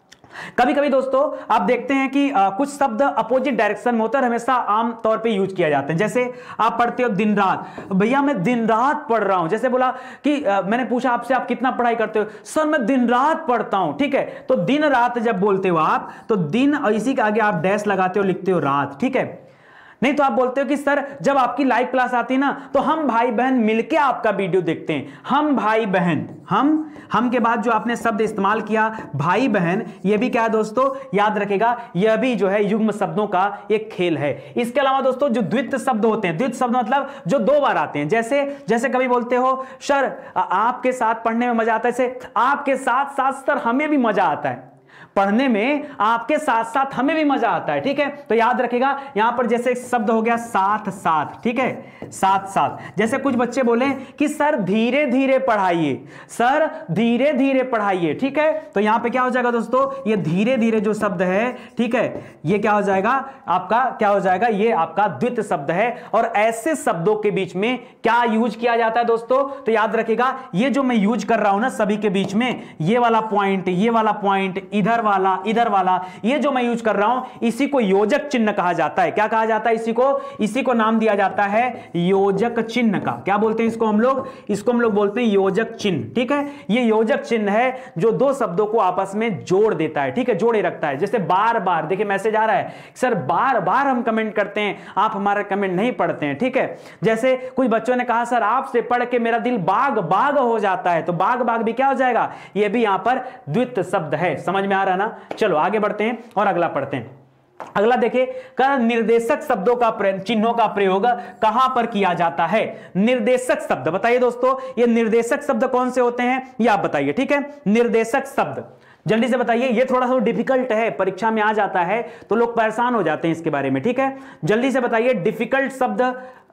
कभी कभी दोस्तों आप देखते हैं कि आ, कुछ शब्द अपोजिट डायरेक्शन में होता है, हमेशा आम तौर पे यूज किया जाता है। जैसे आप पढ़ते हो दिन रात, भैया मैं दिन रात पढ़ रहा हूं। जैसे बोला कि आ, मैंने पूछा आपसे आप कितना पढ़ाई करते हो, सर मैं दिन रात पढ़ता हूं। ठीक है, तो दिन रात जब बोलते हो आप तो दिन और इसी के आगे आप डैश लगाते हो, लिखते हो रात। ठीक है, नहीं तो आप बोलते हो कि सर जब आपकी लाइव क्लास आती है ना तो हम भाई बहन मिलके आपका वीडियो देखते हैं। हम भाई बहन, हम हम के बाद जो आपने शब्द इस्तेमाल किया भाई बहन, ये भी क्या है दोस्तों, याद रखेगा यह भी जो है युग्म शब्दों का एक खेल है। इसके अलावा दोस्तों जो द्वित्व शब्द होते हैं, द्वित्व शब्द मतलब जो दो बार आते हैं, जैसे जैसे कभी बोलते हो सर आपके साथ पढ़ने में मजा आता है, जैसे आपके साथ साथ सर हमें भी मजा आता है पढ़ने में, आपके साथ साथ हमें भी मजा आता है। ठीक है, तो याद रखिएगा यहां पर जैसे एक शब्द हो गया साथ साथ। ठीक है, साथ साथ। जैसे कुछ बच्चे बोले कि सर धीरे धीरे पढ़ाइए, सर धीरे धीरे पढ़ाइए। ठीक है, तो यहां पे क्या हो जाएगा दोस्तों, ये धीरे धीरे जो शब्द है, ठीक है, ये क्या हो जाएगा आपका, क्या हो जाएगा, ये आपका द्वित्व शब्द है। और ऐसे शब्दों के बीच में क्या यूज किया जाता है दोस्तों, तो याद रखिएगा ये जो मैं यूज कर रहा हूं ना सभी के बीच में, ये वाला पॉइंट, ये वाला पॉइंट, इधर वाला, इधर वाला, ये जो मैं यूज कर रहा हूं इसी को योजक चिन्ह कहा जाता है। क्या कहा जाता है इसी को, इसी को नाम दिया जाता है योजक चिन्ह का। क्या बोलते हैं इसको हम लोग, इसको हम लोग बोलते हैं योजक चिन्ह। ठीक है, ये योजक चिन्ह है जो दो शब्दों को आपस में जोड़ देता है। ठीक है, जोड़े रखता है। जैसे बार बार, देखिए मैसेज आ रहा है सर बार बार हम कमेंट करते हैं, आप हमारा कमेंट नहीं पढ़ते हैं। ठीक है, जैसे कुछ बच्चों ने कहा सर आपसे पढ़ के मेरा दिल बाग बाग हो जाता है, तो बाग बाग भी क्या हो जाएगा, ये भी यहां पर द्वित्व शब्द है। समझ में आ रहा है ना? चलो आगे बढ़ते हैं और अगला पढ़ते हैं। अगला देखिए, कर निर्देशक शब्दों का चिन्हों का प्रयोग कहां पर किया जाता है। निर्देशक शब्द बताइए दोस्तों, ये निर्देशक शब्द कौन से होते हैं ये आप बताइए। ठीक है, निर्देशक शब्द जल्दी से बताइए, ये थोड़ा सा डिफिकल्ट है, परीक्षा में आ जाता है तो लोग परेशान हो जाते हैं इसके बारे में। ठीक है, जल्दी से बताइए डिफिकल्ट शब्द,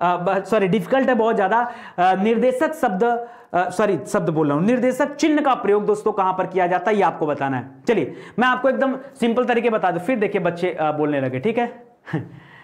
सॉरी डिफिकल्ट है बहुत ज्यादा, निर्देशक शब्द, सॉरी शब्द बोल रहा हूं, निर्देशक चिन्ह का प्रयोग दोस्तों कहां पर किया जाता है ये आपको बताना है। चलिए मैं आपको एकदम सिंपल तरीके बता दूं, फिर देखिए बच्चे बोलने लगे। ठीक है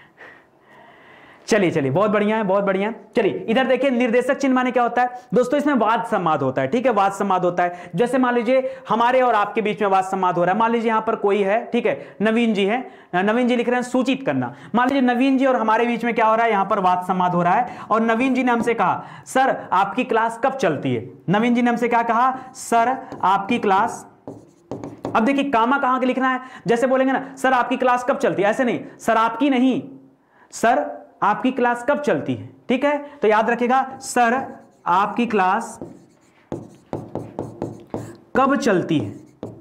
चलिए चलिए बहुत बढ़िया है, बहुत बढ़िया है। चलिए इधर देखिए, निर्देशक चिन्ह माने क्या होता है दोस्तों, इसमें वाद संवाद होता है। ठीक है, वाद संवाद होता है। जैसे मान लीजिए हमारे और आपके बीच में वाद संवाद हो रहा है। मान लीजिए यहां पर कोई है, ठीक है, नवीन जी है, नवीन जी लिख रहे हैं सूचित करना। मान लीजिए नवीन जी और हमारे बीच में क्या हो रहा है, यहां पर वाद संवाद हो रहा है, और नवीन जी ने हमसे कहा सर आपकी क्लास कब चलती है। नवीन जी ने हमसे क्या कहा, सर आपकी क्लास, अब देखिए कामा कहां के लिखना है, जैसे बोलेंगे ना सर आपकी क्लास कब चलती है, ऐसे नहीं, सर आपकी नहीं, सर आपकी क्लास कब चलती है। ठीक है, तो याद रखिएगा सर आपकी क्लास कब चलती है।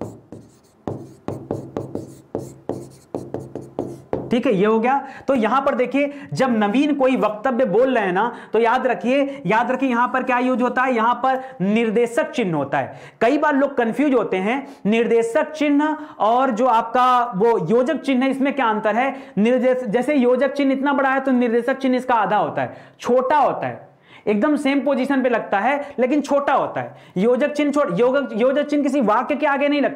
ठीक है, ये हो गया। तो यहां पर देखिए जब नवीन कोई वक्तव्य बोल रहे हैं ना, तो याद रखिए, याद रखिए यहां पर क्या यूज होता है, यहां पर निर्देशक चिन्ह होता है। कई बार लोग कंफ्यूज होते हैं निर्देशक चिन्ह और जो आपका वो योजक चिन्ह है, इसमें क्या अंतर है। निर्देश जैसे योजक चिन्ह इतना बड़ा है तो निर्देशक चिन्ह इसका आधा होता है, छोटा होता है, एकदम सेम पोजीशन पे लगता है लेकिन छोटा होता है। योजक चिन्ह छोटा, योजक योजक चिन्ह किसी वाक्य के आगे नहीं लगता है,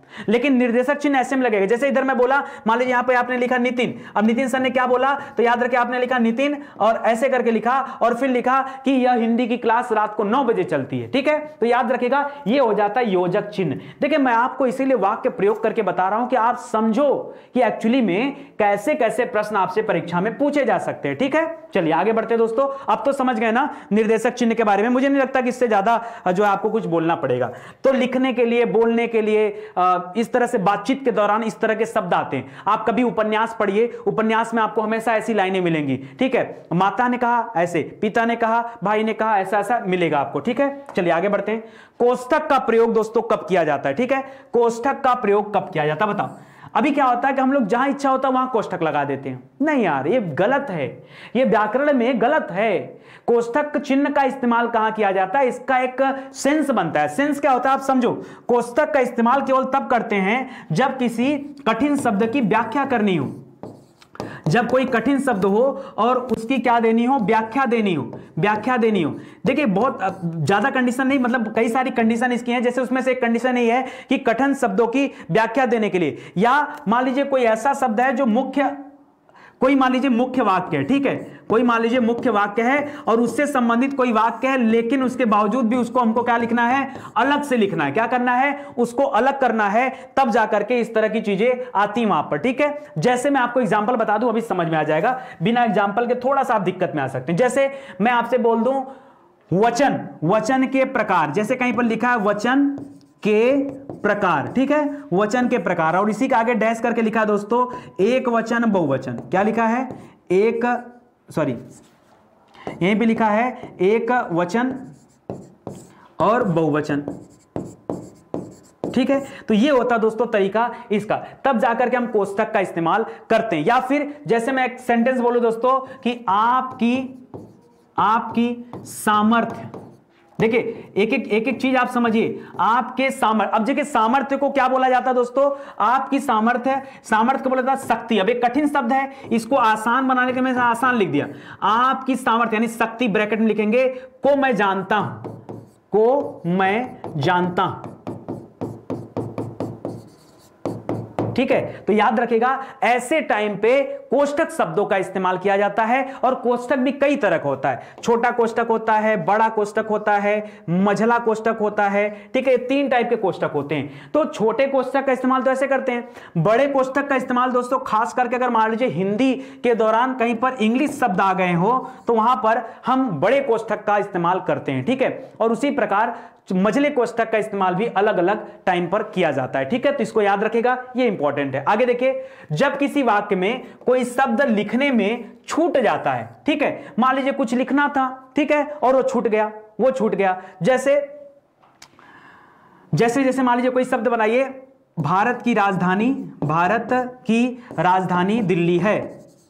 लेकिन निर्देशक चिन्ह ऐसे में लगेगा, जैसे इधर मैं बोला, मान लीजिए यहां पे आपने लिखा नितिन, अब नितिन सर ने क्या बोला, तो याद रखिए आपने लिखा नितिन और ऐसे करके लिखा और फिर लिखा कि यह हिंदी की क्लास रात को नौ बजे चलती है, ठीक है। तो याद रखिएगा ये हो जाता है योजक चिन्ह। देखिए मैं आपको इसीलिए वाक्य प्रयोग करके बता रहा हूं कि आप समझो कि एक्चुअली में कैसे कैसे प्रश्न आपसे परीक्षा में पूछे जा सकते हैं, ठीक है। चलिए आगे बढ़ते हैं दोस्तों, अब तो समझ गए ना निर्देशक चिन्ह के बारे में, मुझे नहीं लगता कि इससे ज्यादा जो है आपको कुछ बोलना पड़ेगा। तो लिखने के लिए, बोलने के लिए, इस तरह से बातचीत के दौरान इस तरह के शब्द आते हैं। आप कभी उपन्यास पढ़िए, उपन्यास में आपको हमेशा ऐसी लाइनें मिलेंगी, ठीक है। माता ने कहा ऐसे, पिता ने कहा, भाई ने कहा, ऐसा ऐसा मिलेगा आपको, ठीक है। चलिए आगे बढ़ते हैं। कोष्ठक का प्रयोग दोस्तों कब किया जाता है, ठीक है। कोष्ठक का प्रयोग कब किया जाता है बताओ। अभी क्या होता है कि हम लोग जहां इच्छा होता है वहां कोष्ठक लगा देते हैं, नहीं यार ये गलत है, ये व्याकरण में गलत है। कोष्ठक चिन्ह का इस्तेमाल कहां किया जाता है, इसका एक सेंस बनता है। सेंस क्या होता है आप समझो। कोष्ठक का इस्तेमाल केवल तब करते हैं जब किसी कठिन शब्द की व्याख्या करनी हो, जब कोई कठिन शब्द हो और उसकी क्या देनी हो, व्याख्या देनी हो, व्याख्या देनी हो। देखिए बहुत ज्यादा कंडीशन नहीं, मतलब कई सारी कंडीशन इसकी हैं, जैसे उसमें से एक कंडीशन ये है कि कठिन शब्दों की व्याख्या देने के लिए, या मान लीजिए कोई ऐसा शब्द है जो मुख्य, कोई मान लीजिए मुख्य वाक्य है, ठीक है, कोई मान लीजिए मुख्य वाक्य है और उससे संबंधित कोई वाक्य है, लेकिन उसके बावजूद भी उसको हमको क्या लिखना है, अलग से लिखना है। क्या करना है, उसको अलग करना है, तब जाकर के इस तरह की चीजें आती वहां पर, ठीक है। जैसे मैं आपको एग्जांपल बता दूं, अभी समझ में आ जाएगा, बिना एग्जांपल के थोड़ा सा आप दिक्कत में आ सकते हैं। जैसे मैं आपसे बोल दूं वचन, वचन के प्रकार, जैसे कहीं पर लिखा है वचन के प्रकार, ठीक है, वचन के प्रकार, और इसी के आगे डैश करके लिखा है दोस्तों एक वचन बहुवचन। क्या लिखा है, एक, सॉरी यहीं पे लिखा है एक वचन और बहुवचन, ठीक है। तो ये होता दोस्तों तरीका इसका, तब जाकर के हम कोष्ठक का इस्तेमाल करते हैं। या फिर जैसे मैं एक सेंटेंस बोलूं दोस्तों कि आपकी आपकी सामर्थ्य, देखिए एक एक एक एक चीज आप समझिए, आपके सामर्थ्य। अब देखिए सामर्थ्य को क्या बोला जाता है दोस्तों, आपकी सामर्थ्य, सामर्थ्य को बोला जाता है शक्ति। अब एक कठिन शब्द है, इसको आसान बनाने के लिए मैंने आसान लिख दिया, आपकी सामर्थ्य यानी शक्ति, ब्रैकेट में लिखेंगे को मैं जानता हूं, को मैं जानता हूं, ठीक है। तो याद रखिएगा ऐसे टाइम पे कोष्ठक शब्दों का इस्तेमाल किया जाता है, और कोष्ठक भी कई तरह का होता है। छोटा कोष्ठक होता है, बड़ा कोष्ठक होता है, मझला कोष्ठक होता है, ठीक है। तीन टाइप के कोष्ठक होते हैं। तो छोटे कोष्ठक का इस्तेमाल तो ऐसे करते हैं। बड़े कोष्ठक का इस्तेमाल दोस्तों खास करके अगर मान लीजिए हिंदी के दौरान कहीं पर इंग्लिश शब्द आ गए हो तो वहां पर हम बड़े कोष्ठक का इस्तेमाल करते हैं, ठीक है। और उसी प्रकार मझले कोष्ठक का इस्तेमाल भी अलग अलग टाइम पर किया जाता है, ठीक है। तो इसको याद रखिएगा, ये इंपॉर्टेंट है। आगे देखिए, जब किसी वाक्य में कोई शब्द लिखने में छूट जाता है, ठीक है, मान लीजिए कुछ लिखना था, ठीक है, और वो छूट गया, वो छूट गया। जैसे जैसे जैसे मान लीजिए कोई शब्द बनाइए, भारत की राजधानी, भारत की राजधानी दिल्ली है,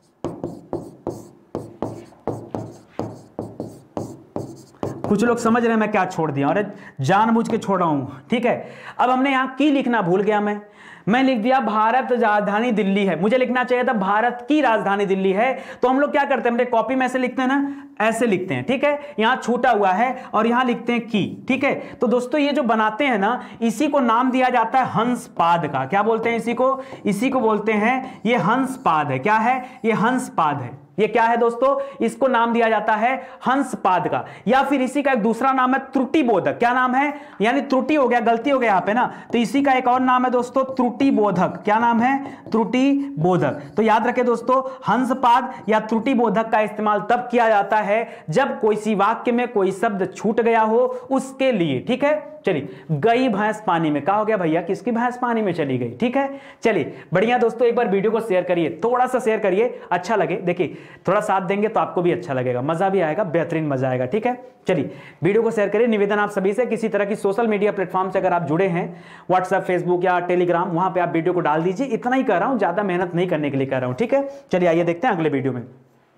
कुछ लोग समझ रहे हैं मैं क्या छोड़ दिया, और जानबूझ के छोड़ रहा हूं, ठीक है। अब हमने यहां की लिखना भूल गया, मैं मैं लिख दिया भारत राजधानी दिल्ली है, मुझे लिखना चाहिए था भारत की राजधानी दिल्ली है। तो हम लोग क्या करते हैं, हमने कॉपी में ऐसे लिखते हैं ना, ऐसे लिखते हैं, ठीक है। यहां छूटा हुआ है और यहां लिखते हैं की, ठीक है। तो दोस्तों ये जो बनाते हैं ना, इसी को नाम दिया जाता है हंसपाद का। क्या बोलते हैं इसी को, इसी को बोलते हैं ये हंसपाद है। क्या है, ये हंसपाद है। ये क्या है दोस्तों, इसको नाम दिया जाता है हंसपाद का। या फिर इसी का एक दूसरा नाम है त्रुटि बोधक। क्या नाम है, यानी त्रुटि हो गया, गलती हो गया यहां पे ना, तो इसी का एक और नाम है दोस्तों त्रुटि बोधक। क्या नाम है, त्रुटि बोधक। तो याद रखें दोस्तों, हंसपाद या त्रुटि बोधक का इस्तेमाल तब किया जाता है जब कोई सी वाक्य में कोई शब्द छूट गया हो उसके लिए, ठीक है। चलिए, गई भैंस पानी में, कहा हो गया भैया किसकी भैंस पानी में चली गई, ठीक है। चलिए बढ़िया दोस्तों, एक बार वीडियो को शेयर करिए, थोड़ा सा शेयर करिए, अच्छा लगे। देखिए थोड़ा साथ देंगे तो आपको भी अच्छा लगेगा, मजा भी आएगा, बेहतरीन मजा आएगा, ठीक है। चलिए वीडियो को शेयर करिए। निवेदन आप सभी से, किसी तरह की सोशल मीडिया प्लेटफॉर्म से अगर आप जुड़े हैं, व्हाट्सएप, फेसबुक या टेलीग्राम, वहां पे आप वीडियो को डाल दीजिए। इतना ही कर रहा हूं, ज्यादा मेहनत नहीं करने के लिए कर रहा हूं, ठीक है। चलिए आइए देखते हैं अगले वीडियो में।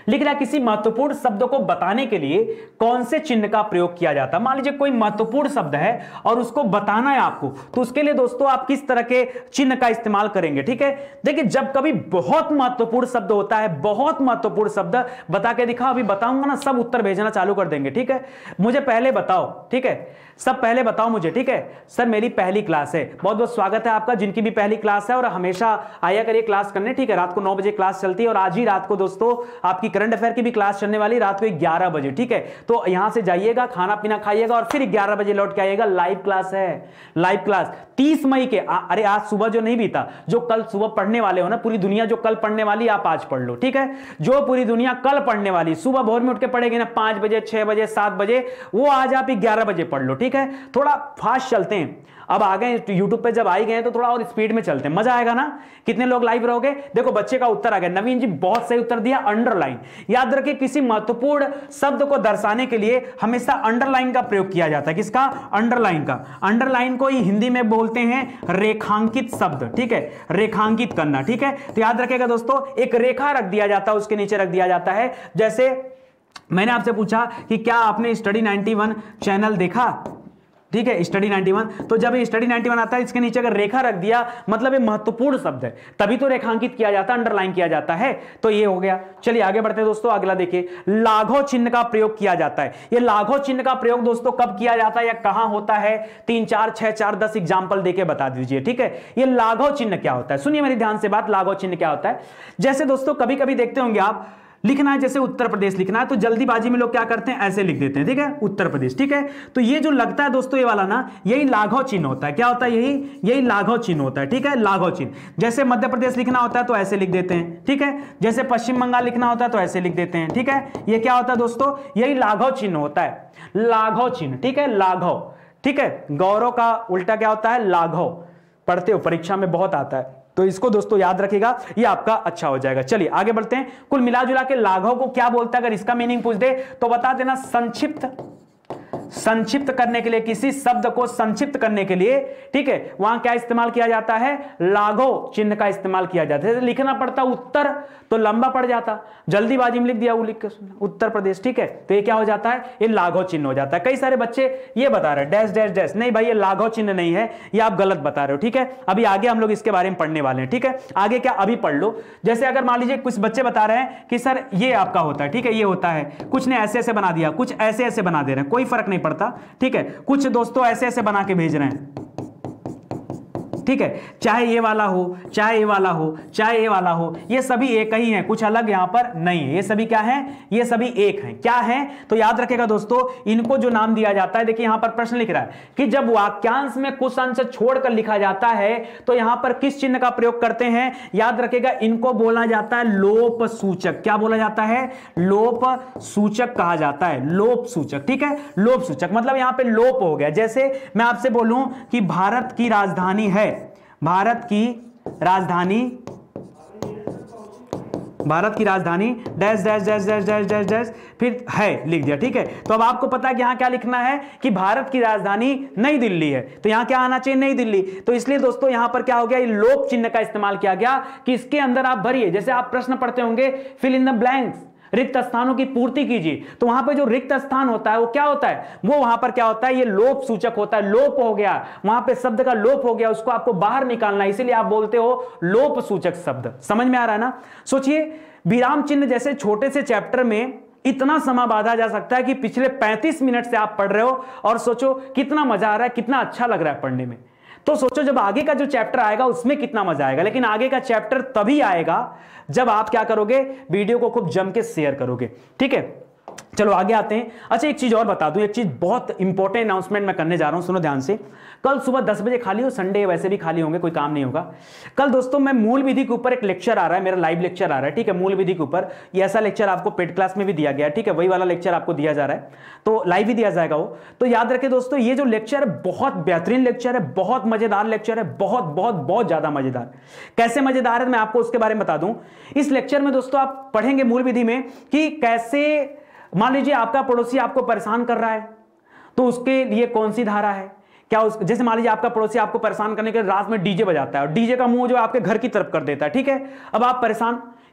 लिख रहा है किसी महत्वपूर्ण शब्द को बताने के लिए कौन से चिन्ह का प्रयोग किया जाता है। मान लीजिए कोई महत्वपूर्ण शब्द है और उसको बताना है आपको, तो उसके लिए दोस्तों आप किस तरह के चिन्ह का इस्तेमाल करेंगे। ठीक है, देखिए जब कभी बहुत महत्वपूर्ण शब्द होता है, बहुत महत्वपूर्ण शब्द बता के दिखाओ, अभी बताऊंगा ना सब उत्तर भेजना चालू कर देंगे। ठीक है, मुझे पहले बताओ। ठीक है, सब पहले बताओ मुझे। ठीक है सर, मेरी पहली क्लास है। बहुत बहुत स्वागत है आपका, जिनकी भी पहली क्लास है, और हमेशा आया करिए क्लास करने। ठीक है, रात को नौ बजे क्लास चलती है और आज ही रात को दोस्तों आपकी करंट अफेयर की भी क्लास चलने वाली रात को ग्यारह बजे। ठीक है, तो यहां से जाइएगा, खाना पीना खाइएगा और फिर ग्यारह बजे लौट के आइएगा। लाइव क्लास है, लाइव क्लास तीस मई के। आ, अरे आज सुबह जो नहीं बीता, जो कल सुबह पढ़ने वाले हो ना, पूरी दुनिया जो कल पढ़ने वाली आप आज पढ़ लो। ठीक है, जो पूरी दुनिया कल पढ़ने वाली सुबह भोर में उठ के पढ़ेगी ना, पांच बजे छह बजे सात बजे, वो आज आप ग्यारह बजे पढ़ लो। ठीक है, थोड़ा फास्ट चलते हैं। अब आ गए यूट्यूब पे, जब आई गए तो थोड़ा और स्पीड में चलते हैं, मजा आएगा ना। कितने लोग लाइव रहोगे? देखो बच्चे का उत्तर आ गया, नवीन जी बहुत सही उत्तर दिया, अंडरलाइन। याद रखिए किसी महत्वपूर्ण शब्द को दर्शाने के लिए हमेशा अंडरलाइन का प्रयोग किया जाता है। किसका? अंडरलाइन का। अंडरलाइन को ही हिंदी में बोलते हैं रेखांकित शब्द। ठीक है, रेखांकित करना। ठीक है, तो याद रखिएगा दोस्तों, एक रेखा रख दिया जाता है, उसके नीचे रख दिया जाता है। जैसे मैंने आपसे पूछा कि क्या आपने स्टडी नाइंटी वन चैनल देखा? ठीक है, स्टडी नाइंटी वन, तो जब ये स्टडी नाइंटी वन आता है, इसके नीचे अगर रेखा रख दिया मतलब ये महत्वपूर्ण शब्द है, तभी तो रेखांकित किया जाता है, अंडरलाइन किया जाता है। तो ये हो गया। चलिए आगे बढ़ते हैं दोस्तों, अगला देखिए, लाघव चिन्ह का प्रयोग किया जाता है। ये लाघव चिन्ह का प्रयोग दोस्तों कब किया जाता है या कहां होता है? तीन चार छह चार दस एग्जाम्पल देके बता दीजिए। ठीक है, ये लाघव चिन्ह क्या होता है? सुनिए मेरी ध्यान से बात, लाघव चिन्ह क्या होता है। जैसे दोस्तों कभी कभी देखते होंगे आप, लिखना है जैसे उत्तर प्रदेश लिखना है तो जल्दीबाजी में लोग क्या करते हैं, ऐसे लिख देते हैं। ठीक है, उत्तर प्रदेश। ठीक है, तो ये जो लगता है दोस्तों ये वाला ना, यही लाघव चिन्ह होता है। क्या होता है? यही यही लाघव चिन्ह होता है। ठीक है, लाघव चिन्ह। जैसे मध्य प्रदेश लिखना होता है तो ऐसे लिख देते हैं। ठीक है, जैसे पश्चिम बंगाल लिखना होता है तो ऐसे लिख देते हैं। ठीक है, ये क्या होता है दोस्तों? यही लाघव चिन्ह होता है, लाघव चिन्ह। ठीक है, लाघव। ठीक है, गौरव का उल्टा क्या होता है? लाघव। पढ़ते हो, परीक्षा में बहुत आता है, तो इसको दोस्तों याद रखिएगा, ये आपका अच्छा हो जाएगा। चलिए आगे बढ़ते हैं। कुल मिला जुला के लाघव को क्या बोलता है? अगर इसका मीनिंग पूछ दे तो बता देना, संक्षिप्त संक्षिप्त करने के लिए, किसी शब्द को संक्षिप्त करने के लिए। ठीक है, वहां क्या इस्तेमाल किया जाता है? लाघव चिन्ह का इस्तेमाल किया जाता है। लिखना पड़ता उत्तर तो लंबा पड़ जाता, जल्दीबाजी में लिख दिया वो लिख के उत्तर प्रदेश। ठीक है, तो ये क्या हो जाता है? ये लाघव चिन्ह हो जाता है। कई सारे बच्चे ये बता रहे हैं डैश डैश डैश, नहीं भाई ये लाघव चिन्ह नहीं है, ये आप गलत बता रहे हो। ठीक है, अभी आगे हम लोग इसके बारे में पढ़ने वाले हैं। ठीक है, आगे क्या अभी पढ़ लो। जैसे अगर मान लीजिए कुछ बच्चे बता रहे हैं कि सर ये आपका होता है, ठीक है ये होता है, कुछ ने ऐसे ऐसे बना दिया, कुछ ऐसे ऐसे बना दे रहे हैं, कोई फर्क नहीं पड़ता। ठीक है, कुछ दोस्तों ऐसे ऐसे बना के भेज रहे हैं। ठीक है, चाहे ये वाला हो, चाहे ये वाला हो, चाहे ये वाला हो, ये सभी एक ही हैं, कुछ अलग यहां पर नहीं है। ये सभी क्या हैं? ये सभी एक हैं। क्या हैं? तो याद रखेगा दोस्तों, इनको जो नाम दिया जाता है, देखिए यहां पर प्रश्न लिख रहा है कि जब वाक्यांश में कुछ अंश छोड़कर लिखा जाता है तो यहां पर किस चिन्ह का प्रयोग करते हैं? याद रखेगा, इनको बोला जाता है लोप सूचक। क्या बोला जाता है? लोप सूचक कहा जाता है, लोप सूचक। ठीक है, लोप सूचक मतलब यहां पर लोप हो गया। जैसे मैं आपसे बोलूं कि भारत की राजधानी है, भारत की राजधानी, भारत की राजधानी dash dash dash dash dash dash dash फिर है लिख दिया। ठीक है, तो अब आपको पता है कि यहां क्या लिखना है कि भारत की राजधानी नई दिल्ली है, तो यहां क्या आना चाहिए? नई दिल्ली। तो इसलिए दोस्तों यहां पर क्या हो गया? ये लोप चिन्ह का इस्तेमाल किया गया कि इसके अंदर आप भरिए। जैसे आप प्रश्न पढ़ते होंगे, फिल इन द ब्लैंक्स, रिक्त स्थानों की पूर्ति कीजिए, तो वहां पर जो रिक्त स्थान होता है वो क्या होता है? वो वहां पर क्या होता है? ये लोप सूचक होता है। लोप हो गया, वहां पे शब्द का लोप हो गया, उसको आपको बाहर निकालना है, इसीलिए आप बोलते हो लोप सूचक शब्द। समझ में आ रहा है ना? सोचिए, विराम चिन्ह जैसे छोटे से चैप्टर में इतना समय बांधा जा सकता है कि पिछले पैंतीस मिनट से आप पढ़ रहे हो और सोचो कितना मजा आ रहा है, कितना अच्छा लग रहा है पढ़ने में। तो सोचो जब आगे का जो चैप्टर आएगा उसमें कितना मजा आएगा। लेकिन आगे का चैप्टर तभी आएगा जब आप क्या करोगे? वीडियो को खूब जम के शेयर करोगे। ठीक है, चलो आगे आते हैं। अच्छा एक चीज और बता दूं, एक चीज बहुत इंपॉर्टेंट अनाउंसमेंट मैं करने जा रहा हूं, सुनो ध्यान से। कल सुबह दस बजे खाली हो, संडे वैसे भी खाली होंगे, कोई काम नहीं होगा। कल दोस्तों मैं मूल विधि के ऊपर एक लेक्चर आ रहा है, मेरा लाइव लेक्चर आ रहा है। ठीक है, मूल विधि के ऊपर ये ऐसा लेक्चर आपको पेड क्लास में भी दिया गया है। ठीक है, वही वाला लेक्चर आपको दिया जा रहा है, तो लाइव ही दिया जाएगा वो। तो याद रखें दोस्तों, ये जो लेक्चर है बहुत बेहतरीन लेक्चर है, बहुत मजेदार लेक्चर है, बहुत बहुत बहुत ज्यादा मजेदार। कैसे मजेदार है मैं आपको उसके बारे में बता दूं। इस लेक्चर में दोस्तों आप पढ़ेंगे मूल विधि में कि कैसे, मान लीजिए आपका पड़ोसी आपको परेशान कर रहा है, तो उसके लिए कौन सी धारा है? क्या उस, जैसे मान लीजिए आपका पड़ोसी आपको परेशान करने के लिए रात में डीजे बजाता है और डीजे का मुंह जो आपके घर की तरफ कर देता है। ठीक है, अब आप परेशान,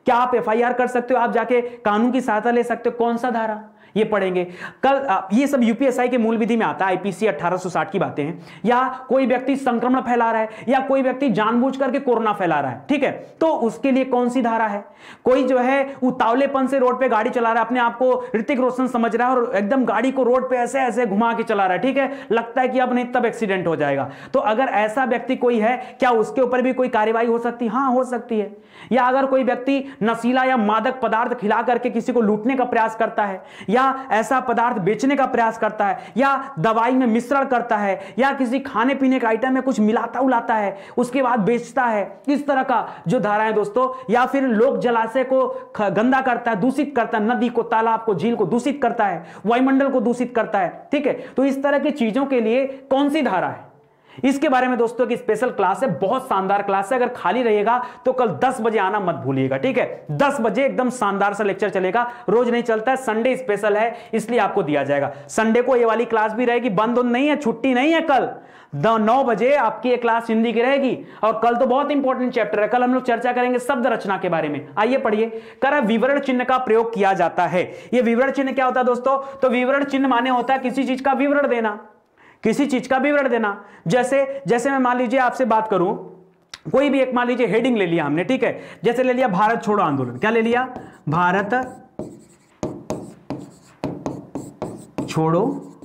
क्या आप एफ आई आर कर सकते हो, आप जाके कानून की सहायता ले सकते हो, कौन सा धारा, ये पढ़ेंगे कल। ये सब यूपीएसआई के मूल विधि में आता है, आईपीसी अठारह सौ साठ की बातें हैं। या कोई व्यक्ति संक्रमण फैला रहा है, या कोई व्यक्ति जानबूझ करके कोरोना फैला रहा है, ठीक है, तो उसके लिए कौन सी धारा है। कोई जो है उतावलेपन से रोड पे गाड़ी चला रहा है, अपने आप को ऋतिक रोशन समझ रहा है और एकदम गाड़ी को रोड पे ऐसे ऐसे घुमा के चला रहा है, ठीक है, लगता है कि अब नहीं तब एक्सीडेंट हो जाएगा, तो अगर ऐसा व्यक्ति कोई है, क्या उसके ऊपर भी कोई कार्रवाई हो सकती है? हाँ, हो सकती है। या अगर कोई व्यक्ति नशीला या मादक पदार्थ खिला करके किसी को लूटने का प्रयास करता है, या ऐसा पदार्थ बेचने का प्रयास करता है, या दवाई में मिश्रण करता है, या किसी खाने पीने का आइटम में कुछ मिलाता उलाता है उसके बाद बेचता है, इस तरह का जो धाराएं दोस्तों, या फिर लोग जलाशय को गंदा करता है, दूषित करता है, नदी को, तालाब को, झील को दूषित करता है, वायुमंडल को दूषित करता है, ठीक है, तो इस तरह की चीजों के लिए कौन सी धारा है, इसके बारे में दोस्तों की स्पेशल क्लास है, बहुत शानदार क्लास है। अगर खाली रहेगा तो कल दस बजे आना मत भूलिएगा, ठीक है, दस बजे एकदम शानदार सा लेक्चर चलेगा, रोज नहीं चलता है, संडे स्पेशल है इसलिए आपको दिया जाएगा। संडे को ये वाली क्लास भी रहेगी, बंद नहीं है, छुट्टी नहीं है, कल नौ बजे आपकी एक क्लास हिंदी की रहेगी। और कल तो बहुत इंपॉर्टेंट चैप्टर है, कल हम लोग चर्चा करेंगे शब्द रचना के बारे में। आइए पढ़िए, कर विवरण चिन्ह का प्रयोग किया जाता है। ये विवरण चिन्ह क्या होता है दोस्तों? तो विवरण चिन्ह माने होता है किसी चीज का विवरण देना, किसी चीज का विवरण देना। जैसे जैसे मैं मान लीजिए आपसे बात करूं, कोई भी एक मान लीजिए हेडिंग ले लिया हमने, ठीक है, जैसे ले लिया भारत छोड़ो आंदोलन। क्या ले लिया? भारत छोड़ो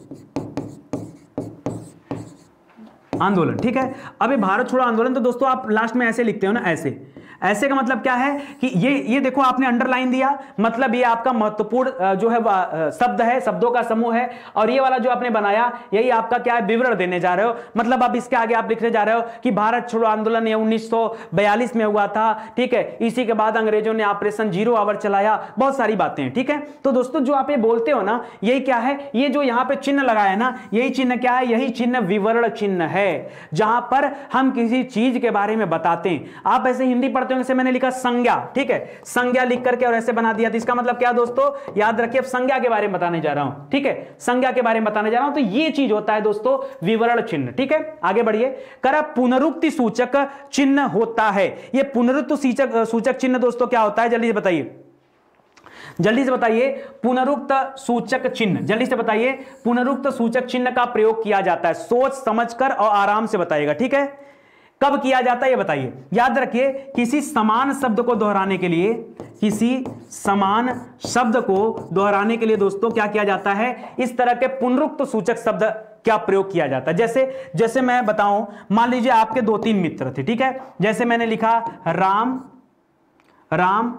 आंदोलन, ठीक है। अब ये भारत छोड़ो आंदोलन, तो दोस्तों आप लास्ट में ऐसे लिखते हो ना, ऐसे ऐसे का मतलब क्या है कि ये ये देखो आपने अंडरलाइन दिया, मतलब ये आपका महत्वपूर्ण जो है शब्द है, शब्दों का समूह है, और ये वाला जो आपने बनाया यही आपका क्या है, विवरण देने जा रहे हो। मतलब अब इसके आगे आप लिखने जा रहे हो कि भारत छोड़ो आंदोलन ये उन्नीस सौ बयालीस में हुआ था, ठीक है, इसी के बाद अंग्रेजों ने ऑपरेशन जीरो आवर चलाया, बहुत सारी बातें हैं, ठीक है। तो दोस्तों जो आप ये बोलते हो ना, यही क्या है, ये जो यहाँ पे चिन्ह लगाया है ना, यही चिन्ह क्या है, यही चिन्ह विवरण चिन्ह है, जहां पर हम किसी चीज के बारे में बताते हैं। आप ऐसे हिंदी पढ़ते से मैंने लिखा संज्ञा, ठीक है, संज्ञा लिख करके और ऐसे बना दिया, तो इसका मतलब क्या दोस्तों, याद रखिए, अब संज्ञा के बारे में बताने जा रहा हूं, ठीक है, संज्ञा के बारे में बताने जा रहा हूं। तो ये चीज होता है दोस्तों विवरण चिन्ह, ठीक है। आगे बढ़िए, करा पुनरुक्ति सूचक चिन्ह होता है। ये पुनरुक्ति सूचक सूचक चिन्ह दोस्तों क्या होता है, जल्दी से बताइए, जल्दी से बताइए। पुनरुक्त सूचक चिन्ह, जल्दी से बताइए। पुनरुक्त सूचक चिन्ह का प्रयोग किया जाता है, सोच समझकर और आराम से बताइएगा, ठीक है। कब किया जाता है ये बताइए। याद रखिए, किसी समान शब्द को दोहराने के लिए, किसी समान शब्द को दोहराने के लिए दोस्तों क्या किया जाता है, इस तरह के पुनरुक्त सूचक शब्द क्या प्रयोग किया जाता है। जैसे जैसे मैं बताऊं, मान लीजिए आपके दो तीन मित्र थे, ठीक है, जैसे मैंने लिखा राम राम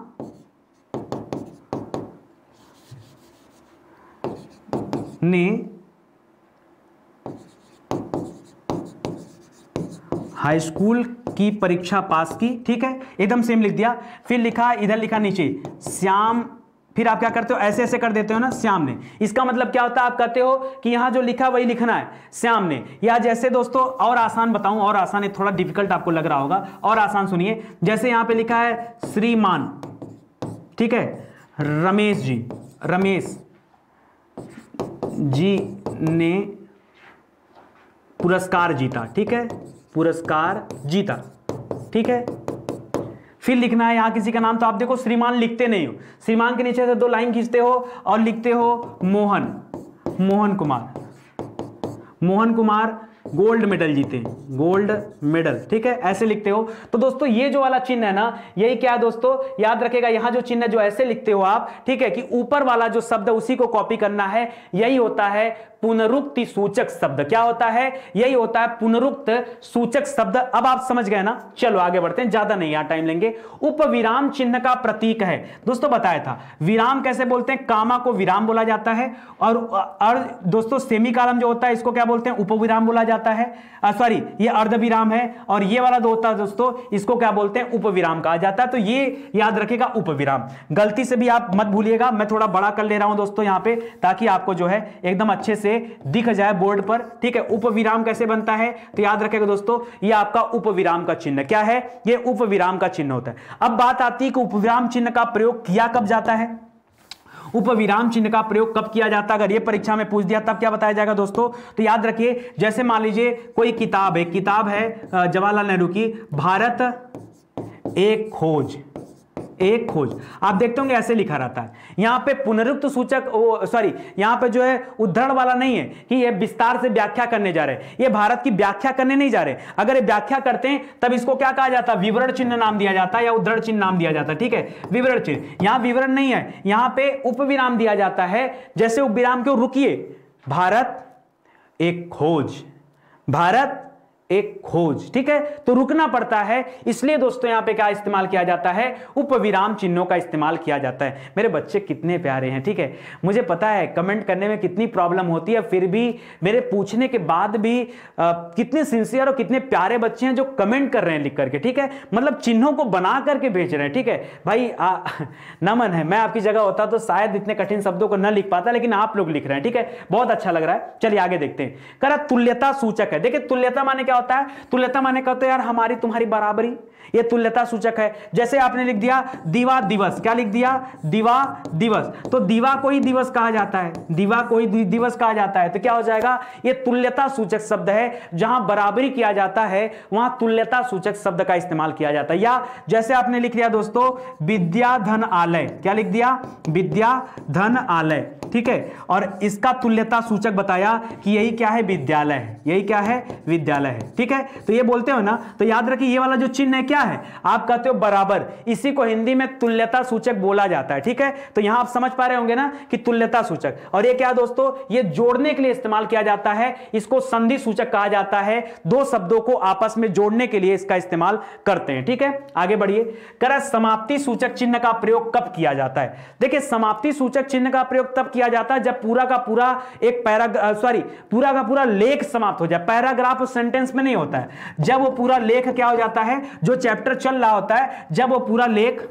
ने हाई स्कूल की परीक्षा पास की, ठीक है, एकदम सेम लिख दिया। फिर लिखा, इधर लिखा नीचे श्याम, फिर आप क्या करते हो, ऐसे ऐसे कर देते हो ना, श्याम ने। इसका मतलब क्या होता है, आप कहते हो कि यहां जो लिखा वही लिखना है, श्याम ने। या जैसे दोस्तों और आसान बताऊं, और आसान है, थोड़ा डिफिकल्ट आपको लग रहा होगा, और आसान सुनिए। जैसे यहां पे लिखा है श्रीमान, ठीक है, रमेश जी, रमेश जी ने पुरस्कार जीता, ठीक है, पुरस्कार जीता, ठीक है। फिर लिखना है यहां किसी का नाम, तो आप देखो श्रीमान लिखते नहीं हो, श्रीमान के नीचे से दो लाइन खींचते हो और लिखते हो मोहन, मोहन कुमार, मोहन कुमार गोल्ड मेडल जीते, गोल्ड मेडल, ठीक है, ऐसे लिखते हो। तो दोस्तों ये जो वाला चिन्ह है ना, यही क्या है दोस्तों, याद रखेगा, यहां जो चिन्ह जो ऐसे लिखते हो आप, ठीक है, कि ऊपर वाला जो शब्द उसी को कॉपी करना है, यही होता है पुनरुक्ति सूचक शब्द। क्या होता है, यही होता है पुनरुक्त सूचक शब्द। अब आप समझ गए ना, चलो आगे बढ़ते हैं, ज्यादा नहीं, यहां टाइम लेंगे। उपविराम चिन्ह का प्रतीक है दोस्तों, बताया था विराम कैसे बोलते हैं, कामा को विराम बोला जाता है, और, और दोस्तों सेमीकालम जो होता है इसको क्या बोलते हैं, उपविराम बोला जाता है, सॉरी ये अर्धविराम है, और ये वाला जो होता है दोस्तों इसको क्या बोलते हैं, उपविराम कहा जाता है। तो ये याद रखेगा उपविराम, गलती से भी आप मत भूलिएगा, मैं थोड़ा बड़ा कर ले रहा हूं दोस्तों यहां पे, ताकि आपको जो है एकदम अच्छे से दिख जाए बोर्ड पर, ठीक है। उपविराम कैसे बनता है, तो याद रखेगा दोस्तों, ये आपका उपविराम का चिन्ह क्या है, ये उपविराम का चिन्ह होता है। अब बात आती है कि उपविराम चिन्ह का प्रयोग किया कब जाता है, उपविराम चिन्ह का प्रयोग कब किया जाता है, अगर ये परीक्षा में पूछ दिया तब क्या बताया जाएगा दोस्तों। तो याद रखिए, जैसे मान लीजिए कोई किताब है, किताब है जवाहरलाल नेहरू की, भारत एक खोज, एक खोज। आप देखते होंगे ऐसे लिखा रहता है, यहां पे पुनरुक्त सूचक, सॉरी यहां पे जो है उद्धरण वाला नहीं है कि ये विस्तार से व्याख्या करने जा रहे हैं, ये भारत की व्याख्या करने नहीं जा रहे। अगर ये व्याख्या करते हैं तब इसको क्या कहा जाता है, विवरण चिन्ह नाम दिया जाता है या उद्धरण चिन्ह नाम दिया जाता है, ठीक है, विवरण चिन्ह। यहां विवरण नहीं है, यहां पे उपविराम दिया जाता है, जैसे उपविराम क्यों, रुकिए, भारत एक खोज, भारत एक खोज, ठीक है, तो रुकना पड़ता है, इसलिए दोस्तों यहां पे क्या इस्तेमाल किया जाता है, उपविराम चिन्हों का इस्तेमाल किया जाता है। मेरे बच्चे कितने प्यारे हैं, ठीक है, मुझे पता है कमेंट करने में कितनी प्रॉब्लम होती है, फिर भी मेरे पूछने के बाद भी आ, कितने सिंसियर और कितने प्यारे बच्चे हैं जो कमेंट कर रहे हैं लिख करके, ठीक है, मतलब चिन्हों को बना करके भेज रहे हैं, ठीक है भाई, आ, नमन है। मैं आपकी जगह होता तो शायद इतने कठिन शब्दों को न लिख पाता, लेकिन आप लोग लिख रहे हैं, ठीक है, बहुत अच्छा लग रहा है। चलिए आगे देखते हैं। करा तुल्यता सूचक है। देखिए तुल्यता माने क्या होता है, तुल्यता माने कहते हैं यार हमारी तुम्हारी बराबरी, ये तुल्यता सूचक है। जैसे आपने लिख दिया दीवा दिवस, क्या लिख दिया, दीवा दिवस, तो दीवा को ही दिवस कहा जाता है, दीवा को ही दिवस कहा जाता है, तो क्या हो जाएगा, ये तुल्यता सूचक शब्द है, जहां बराबरी किया जाता है वहां तुल्यता सूचक शब्द का इस्तेमाल किया जाता है। या जैसे आपने लिख दिया दोस्तों विद्या धन आलय, क्या लिख दिया, विद्या धन आलय, ठीक है, और इसका तुल्यता सूचक बताया कि यही क्या है, विद्यालय है, यही क्या है, विद्यालय है, ठीक है, तो ये बोलते हो ना, तो याद रखिए ये वाला जो चिन्ह है क्या है, आप कहते हो बराबर, इसी को हिंदी में तुल्यता सूचक बोला जाता है, ठीक है, तो यहां आप समझ पा रहे होंगे ना कि तुल्यता सूचक, और ये क्या दोस्तों, ये जोड़ने के लिए इस्तेमाल किया जाता है, इसको संधि सूचक कहा जाता है, दो शब्दों को आपस में जोड़ने के लिए इसका इस्तेमाल करते हैं, ठीक है, आगे बढ़िए। करा समाप्ति सूचक चिन्ह का प्रयोग कब किया जाता है। देखिए समाप्ति सूचक चिन्ह का प्रयोग तब किया जाता है जब पूरा का पूरा एक पैरा सॉरी पूरा का पूरा लेख समाप्त हो जाए, पैराग्राफ सेंटेंस में नहीं होता है, जब वो पूरा लेख क्या हो जाता है, जो चैप्टर चल रहा होता है, जब वो पूरा लेख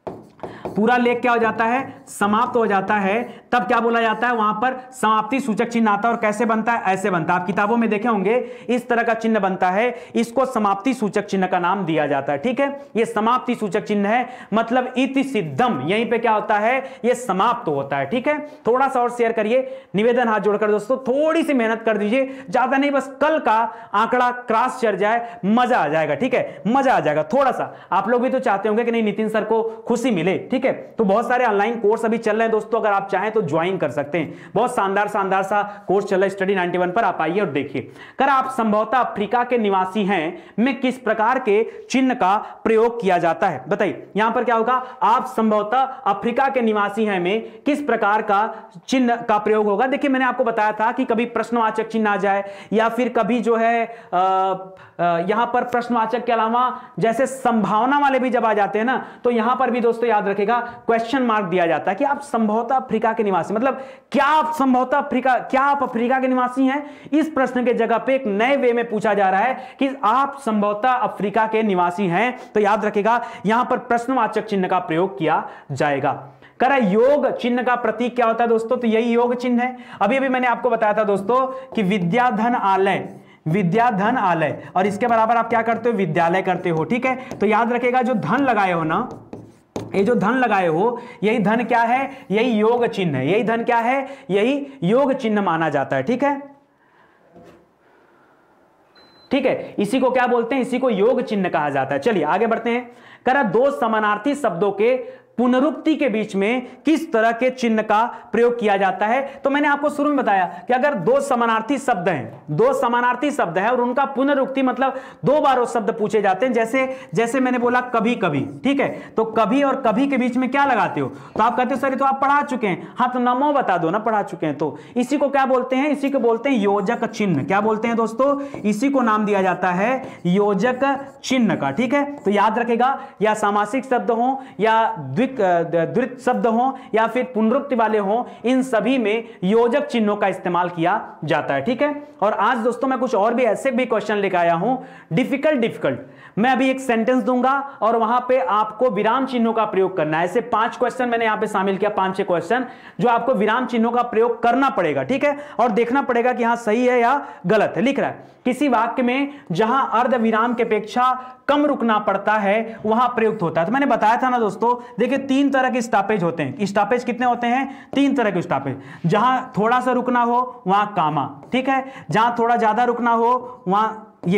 पूरा लेख क्या हो जाता है, समाप्त हो जाता है, तब क्या बोला जाता है, वहां पर समाप्ति सूचक चिन्ह आता है। और कैसे बनता है, ऐसे बनता है, आप किताबों में देखे होंगे इस तरह का चिन्ह बनता है, इसको समाप्ति सूचक चिन्ह का नाम दिया जाता है, ठीक है, ये समाप्ति सूचक चिन्ह है, मतलब इति सिद्धम, यहीं पे क्या होता है, ये समाप्त होता है, ठीक है। थोड़ा सा और शेयर करिए, निवेदन हाथ जोड़कर दोस्तों, थोड़ी सी मेहनत कर दीजिए, ज्यादा नहीं, बस कल का आंकड़ा क्रॉस चढ़ जाए, मजा आ जाएगा, ठीक है, मजा आ जाएगा। थोड़ा सा आप लोग भी तो चाहते होंगे कि नहीं नितिन सर को खुशी मिले, ठीक है, तो बहुत सारे ऑनलाइन कोर्स अभी चल रहे हैं दोस्तों, अगर आप चाहें तो ज्वाइन कर सकते हैं, बहुत शानदार शानदार सा कोर्स चल रहा है स्टडी इक्यानवे पर, आप आइए और देखिए। कर आप संभवतः अफ्रीका के निवासी हैं में किस प्रकार के चिन्ह का प्रयोग किया जाता है, बताइए। यहां पर क्या होगा, आप संभवतः अफ्रीका के निवासी हैं में किस प्रकार का चिन्ह का प्रयोग होगा। देखिए मैंने आपको बताया था कि कभी प्रश्नवाचक चिन्ह आ जाए, या फिर कभी जो है आ, आ, यहां पर प्रश्नवाचक के अलावा जैसे संभावना वाले भी जब आ जाते हैं ना, तो यहां पर भी दोस्तों याद रखेगा क्वेश्चन मार्क दिया जाता है कि आप संभवतः अफ्रीका के निवासी, मतलब क्या आप संभवतः अफ्रीका, क्या आप अफ्रीका के निवासी हैं। इस प्रश्न के जगह पे एक नए वे में पूछा जा रहा है कि आप संभवतः अफ्रीका के निवासी हैं, तो याद रखेगा यहां पर प्रश्नवाचक चिन्ह का प्रयोग किया जाएगा। करा योग चिन्ह का प्रतीक क्या होता है दोस्तों, तो यही योग चिन्ह है। अभी अभी मैंने आपको बताया था दोस्तों कि विद्या धन आलय, विद्या धन आलय, और इसके बराबर आप क्या करते हो, विद्यालय करते हो, ठीक है। तो याद रखेगा जो धन लगाए हो ना, ये जो धन लगाए हो, यही धन क्या है, यही योग चिन्ह है, यही धन क्या है, यही योग चिन्ह माना जाता है, ठीक है, ठीक है, इसी को क्या बोलते हैं, इसी को योग चिन्ह कहा जाता है। चलिए आगे बढ़ते हैं। करा दो समानार्थी शब्दों के पुनरुक्ति के बीच में किस तरह के चिन्ह का प्रयोग किया जाता है। तो मैंने आपको शुरू में बताया कि अगर दो समानार्थी शब्द हैं, दो समानार्थी शब्द हैं और उनका पुनरुक्ति मतलब दो बार वो शब्द पूछे जाते हैं, जैसे जैसे मैंने बोला कभी कभी, ठीक है, तो कभी और कभी के बीच में क्या लगाते हो, तो आप कहते हो सर तो आप पढ़ा चुके हैं, हाँ तो नमो बता दो ना, पढ़ा चुके हैं, तो इसी को क्या बोलते हैं, इसी को बोलते हैं योजक चिन्ह। क्या बोलते हैं दोस्तों, इसी को नाम दिया जाता है योजक चिन्ह का, ठीक है। तो याद रखेगा, या सामासिक शब्द हो या द्वित शब्द हो या फिर पुनरुक्ति वाले हो, इन सभी में योजक चिन्हों का इस्तेमाल किया जाता है, ठीक है। और आज दोस्तों मैं कुछ और भी ऐसे भी क्वेश्चन लेकर आया हूं, डिफिकल्ट डिफिकल्ट मैं अभी एक सेंटेंस दूंगा और वहां पे आपको विराम चिन्हों का प्रयोग करना है। ऐसे पांच क्वेश्चन मैंने यहां पे शामिल किया, पांच छह क्वेश्चन जो आपको विराम चिन्हों का प्रयोग करना पड़ेगा, ठीक है, और देखना पड़ेगा कि हां सही है या गलत है। लिख रहा है किसी वाक्य में जहां अर्ध विराम की अपेक्षा कम रुकना पड़ता है वहां प्रयुक्त होता है। तो मैंने बताया था ना दोस्तों, देखिए तीन तरह के स्टॉपेज होते हैं। स्टॉपेज कितने होते हैं, तीन तरह के स्टॉपेज। जहां थोड़ा सा रुकना हो वहां कामा, ठीक है, जहां थोड़ा ज्यादा रुकना हो वहां ये,